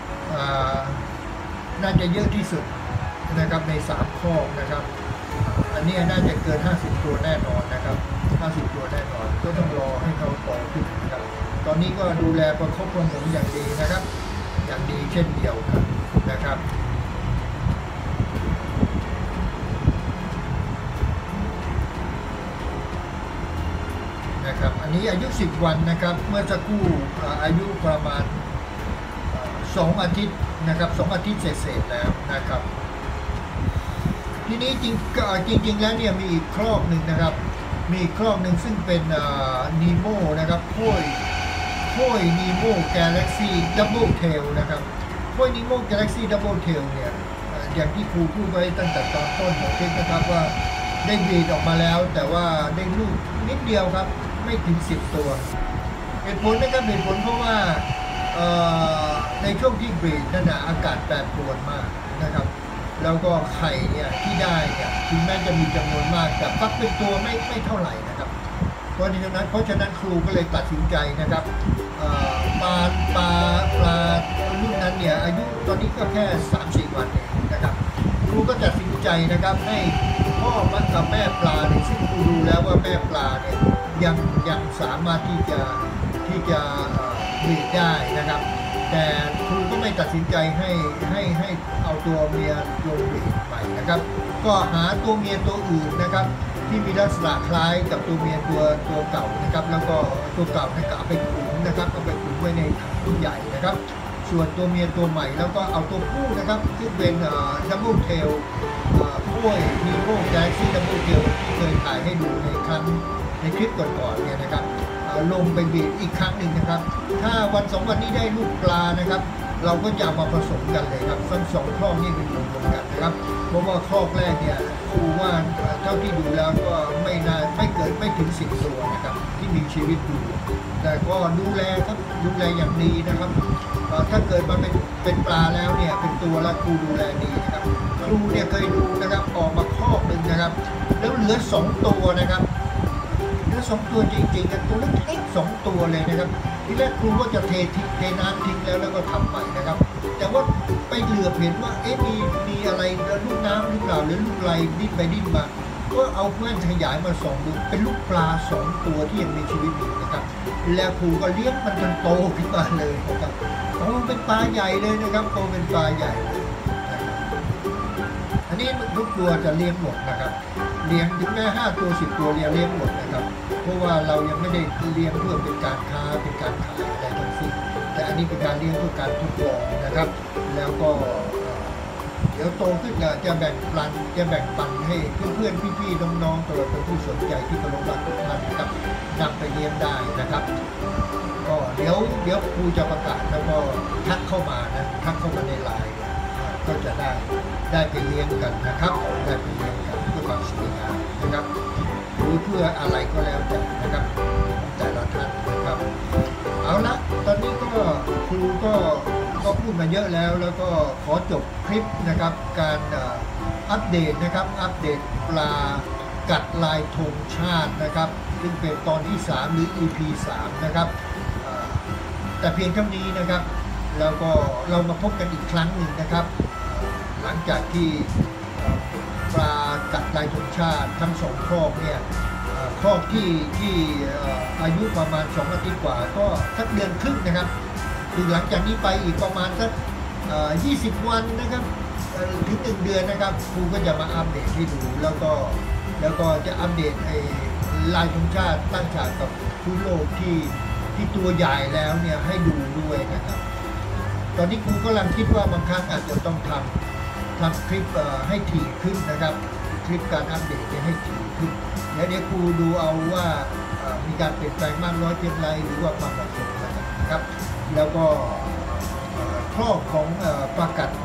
น่าจะเยอะที่สุดนะครับในสามข้อนะครับอันนี้น่าจะเกินห้าสิบตัวแน่นอนนะครับห้าสิบตัวแน่นอนก็ต้องรอให้เขาโตขึ้นนะครับตอนนี้ก็ดูแลประคบประหงมอย่างดีนะครับอย่างดีเช่นเดียวกันนะครับนะครับอันนี้อายุสิบวันนะครับเมื่อสักครู่อายุประมาณสองอาทิตย์นะครับสองอาทิตย์เศษๆแล้วนะครับทีนี้จริงจริงๆแล้วเนี่ยมีอีกครอบหนึ่งนะครับมีอีกครอบหนึ่งซึ่งเป็นนีโมนะครับโค้ยโค้ยนีโมกาแล็กซี่ดับเบิลเทลนะครับโค้ยนีโมกาแล็กซี่ดับเบิลเทลเนี่ยอย่างที่ครูพูดไว้ตั้งแต่ตอนต้นของคลิปนะครับว่าได้บีดออกมาแล้วแต่ว่าได้ลูกนิดเดียวครับไม่ถึงสิบตัวเหตุผลนะครับเหตุผลเพราะว่าในช่วงที่บีดนั่นนะอากาศแปรปรวนมากนะครับแล้วก็ไข่เนี่ยที่ได้เนี่ยถึงแม้จะมีจำนวนมากแต่ฟักเป็นตัวไม่ไม่เท่าไหร่นะครับเพราะฉะนั้นเพราะฉะนั้นครูก็เลยตัดสินใจนะครับปลาปลาปลารุ่นนั้นเนี่ยอายุตอนนี้ก็แค่ สามถึงสี่ วันเองนะครับครูก็ตัดสินใจนะครับให้พ่อมัดกับแม่ปลาเนี่ยซึ่งครูดูแล้วว่าแม่ปลาเนี่ยยังยังสามารถที่จะที่จะบีดได้นะครับแต่ครูก็ไม่ตัดสินใจให้ให้ให้เอาตัวเมียลงบีดใหม่นะครับก็หาตัวเมียตัวอื่นนะครับที่มีลักษณะคล้ายกับตัวเมียตัวตัวเก่านะครับแล้วก็ตัวเก่าให้เอาไปขุนนะครับเอาไปขุนไว้ในถังใหญ่นะครับส่วนตัวเมียตัวใหม่แล้วก็เอาตัวผู้นะครับที่เป็นดับเบิลเทลกล้วยนีโมแกล็กซี่ดับเบิลเทลที่เคยถ่ายให้ดูในครั้งในคลิปก่อนๆเนี่ยนะครับลงไปบีบอีกครั้งหนึ่งนะครับถ้าวันสองวันนี้ได้ลูกปลานะครับเราก็จะมาผสมกันเลยครับทั้งสองครอบนี่เป็นรวมกันนะครับเพราะว่าครอบแรกเนี่ยครูว่าเท่าที่ดูแล้วก็ไม่นานไม่เกินไม่ถึงสิบตัวนะครับที่มีชีวิตอยู่แต่ก็ดูแลครับดูแลอย่างดีนะครับถ้าเกิดมาเป็นเป็นปลาแล้วเนี่ยเป็นตัวแล้วครูดูแลดีนะครับครูเนี่ยเคยดูนะครับออกมาครอบหนึ่งนะครับแล้วเหลือสองตัวนะครับสองตัวจริงๆกันตัวเล็กๆสองตัวเลยนะครับทีแรกครูก็จะเททิ้งเทน้ำทิ้งแล้วแล้วก็ทำใหม่นะครับแต่ว่าไปเหลือบเห็นว่าเอ๊ะมีมีอะไรลูกน้ำหรือเปล่าหรือลูกไรดิ้นไปดิ้นมาก็เอาแว่นขยายมาส่องดูเป็นลูกปลาสองตัวที่ยังมีชีวิตอยู่นะครับแล้วครูก็เลี้ยงมันจนโตขึ้นมาเลยนะครับโตเป็นปลาใหญ่เลยนะครับโตเป็นปลาใหญ่เลยอันนี้ทุกตัวจะเลี้ยงหมดนะครับเลี้ยงถึงแม้ห้าตัวสิบตัวเลี้ยงเลี้ยงหมดนะครับเพราะว่าเรายังไม่ได้เลี้ยงเพื่อเป็นการค้าเป็นการขายอะไรทั้งสิ้นแต่อันนี้เป็นการเลี้ยงเพื่อการทดลองนะครับแล้วก็เดี๋ยวโตขึ้นจะแบ่งปันจะแบ่งปันให้เพื่อนๆพี่ๆน้องๆตลอดจนผู้สนใจที่เคารพรักทุกท่านนะครับนำไปเลี้ยงได้นะครับก็เดี๋ยวเดี๋ยวครูจะประกาศแล้วก็ทักเข้ามานะทักเข้ามาในไลน์ก็จะได้ได้ไปเลี้ยงกันนะครับได้ไปเลี้ยงกันเพื่อความสวยงามนะครับหรือเพื่ออะไรก็แล้วแต่นะครับแต่ละท่านนะครับเอาละตอนนี้ก็ครูก็ก็พูดมาเยอะแล้วแล้วก็ขอจบคลิปนะครับการอัปเดตนะครับอัปเดตปลากัดลายธงชาตินะครับซึ่งเป็นตอนที่สามหรือ อี พี สามนะครับแต่เพียงเท่านี้นะครับแล้วก็เรามาพบกันอีกครั้งหนึ่งนะครับหลังจากที่ปลากัดลายธงชาติทั้งสองคอกเนี่ยคอกที่ที่อายุประมาณสองอาทิตย์กว่าก็สักเดือนครึ่งนะครับคือหลังจากนี้ไปอีกประมาณสักยี่สิบวันนะครับถึงหนึ่งเดือนนะครับครูก็จะมาอัปเดตให้ดูแล้วก็แล้วก็จะอัปเดตไอ้ลายธงชาติตั้งฉากกับพื้นโลกที่ที่ตัวใหญ่แล้วเนี่ยให้ดูด้วยนะครับตอนนี้ครูกำลังคิดว่าบางครั้งอาจจะต้องทำทำคลิปให้ถี่ขึ้นนะครับคลิปการอัปเดตให้ถี่ขึ้นแล้วเดี๋ยวครูดูเอาว่ามีการเปลี่ยนแปลงมากน้อยเพียงไรหรือว่าความเหมาะสมนะครับแล้วก็ครอบของปลากัด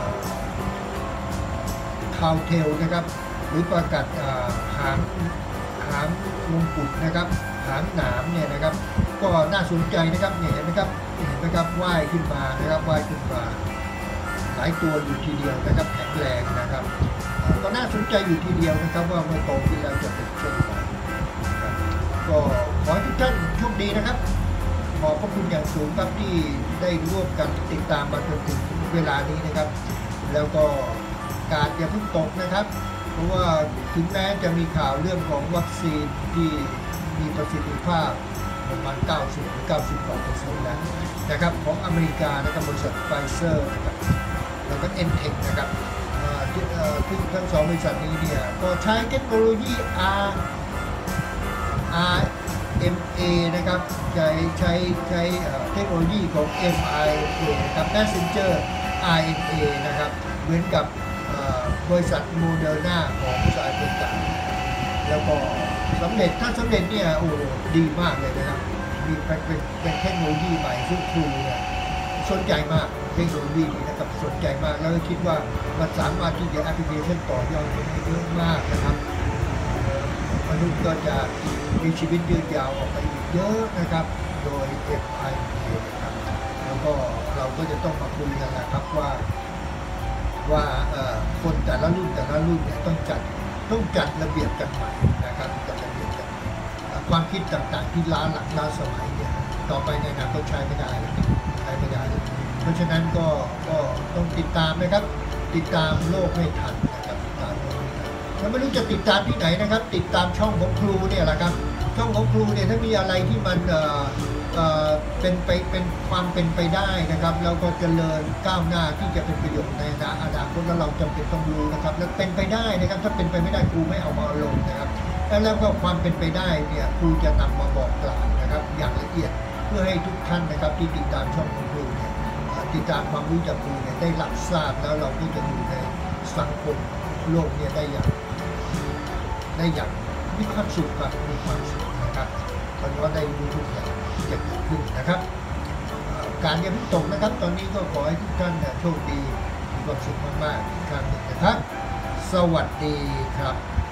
คาวเทลนะครับหรือปลากัดหางหางมงกุฎนะครับหางหนามเนี่ยนะครับก็น่าสนใจนะครับเนี่ยเห็นไหมครับเห็นไหมครับว่ายขึ้นมานะครับว่ายขึ้นมาหลายตัวอยู่ทีเดียวนะครับแข็งแรงนะครับก็น่าสนใจอยู่ทีเดียวนะครับว่าเมื่อโตขึ้นแล้วจะเป็นเช่นไรก็ขอให้ทุกท่านโชคดีนะครับขอบพระคุณอย่างสูงครับที่ได้ร่วมกันติดตามมาจนถึงเวลานี้นะครับแล้วก็การอย่าเพิ่งตกนะครับเพราะว่าถึงแม้จะมีข่าวเรื่องของวัคซีนที่มีประสิทธิภาพประมาณ เก้าสิบถึงเก้าสิบกว่าเปอร์เซ็นต์แล้วนะครับของอเมริกานะครับบริษัทไฟเซอร์นะครับแล้วก็เอ็นเทคนะครับที่ทั้งสองบริษัทนี้เนี่ยก็ใช้เทคโนโลยี R อาร์ เอ็ม เอ นะครับใช้ใช้ใช้เทคโนโลยีของ เอ็ม ไอ เอ นะครับ Messenger อาร์ เอ็น เอ นะครับเหมือนกับบริษัทโมเดอร์นาของสหรัฐอเมริกาแล้วก็สำเร็จถ้าสำเร็จเนี่ยโอ้ดีมากเลยนะครับมีเป็นเป็นเทคโนโลยีใหม่ซึ่งครูเนี่ยสนใจมากเทคโนโลยีนี้นะครับสนใจมากแล้วก็คิดว่ามันสามารถที่จะแอปพลิเคชันต่อยอดได้เยอะมากนะครับมนุษย์ก็จะมีชีวิตยืนยาวออกไปอีกเยอะนะครับโดย เอ็ม ไอ เอ นะครับแล้วก็เราก็จะต้องมาคุยกันนะครับว่าว่าคนแต่ละรุ่นแต่ละรุ่นเนี่ยต้องจัดต้องจัดระเบียบกันใหม่นะครับจัดระเบียบกันใหม่ความคิดต่างๆที่ล้าหลังล้าสมัยเนี่ยต่อไปในอนาคตใช้ไม่ได้ใช้ไม่ได้เพราะฉะนั้นก็ก็ต้องติดตามนะครับติดตามโลกให้ทันนะครับติดตามโลกให้ทันแล้วไม่รู้จะติดตามที่ไหนนะครับติดตามช่องของครูเนี่ยแหละครับช่องของครูเนี่ยถ้ามีอะไรที่มันเอ่อเอ่อเป็นไปเป็นความเป็นไปได้นะครับแล้วก็เจริญก้าวหน้าที่จะเป็นประโยชน์ในอนาคตแล้วเราจำเป็นต้องรู้นะครับแล้วเป็นไปได้นะครับถ้าเป็นไปไม่ได้ครูไม่เอามาลงนะครับแล้วก็ความเป็นไปได้เนี่ยครูจะนำมาบอกกล่าวนะครับอย่างละเอียดเพื่อให้ทุกท่านนะครับที่ติดตามช่องของครูเนี่ยติดตามความรู้จากครูเนี่ยได้รับทราบแล้วเราก็จะอยู่ในสังคมโลกเนี่ยได้อย่างได้อย่างมีความสุขกับมีความสุขนะครับตอนนี้ก็ได้รู้ทุกอย่างที่จะเกิดขึ้นนะครับการยังไม่ตกนะครับตอนนี้ก็ขอให้ทุกท่านโชคดีมีความสุขมากๆอีกครั้งหนึ่งนะครับสวัสดีครับ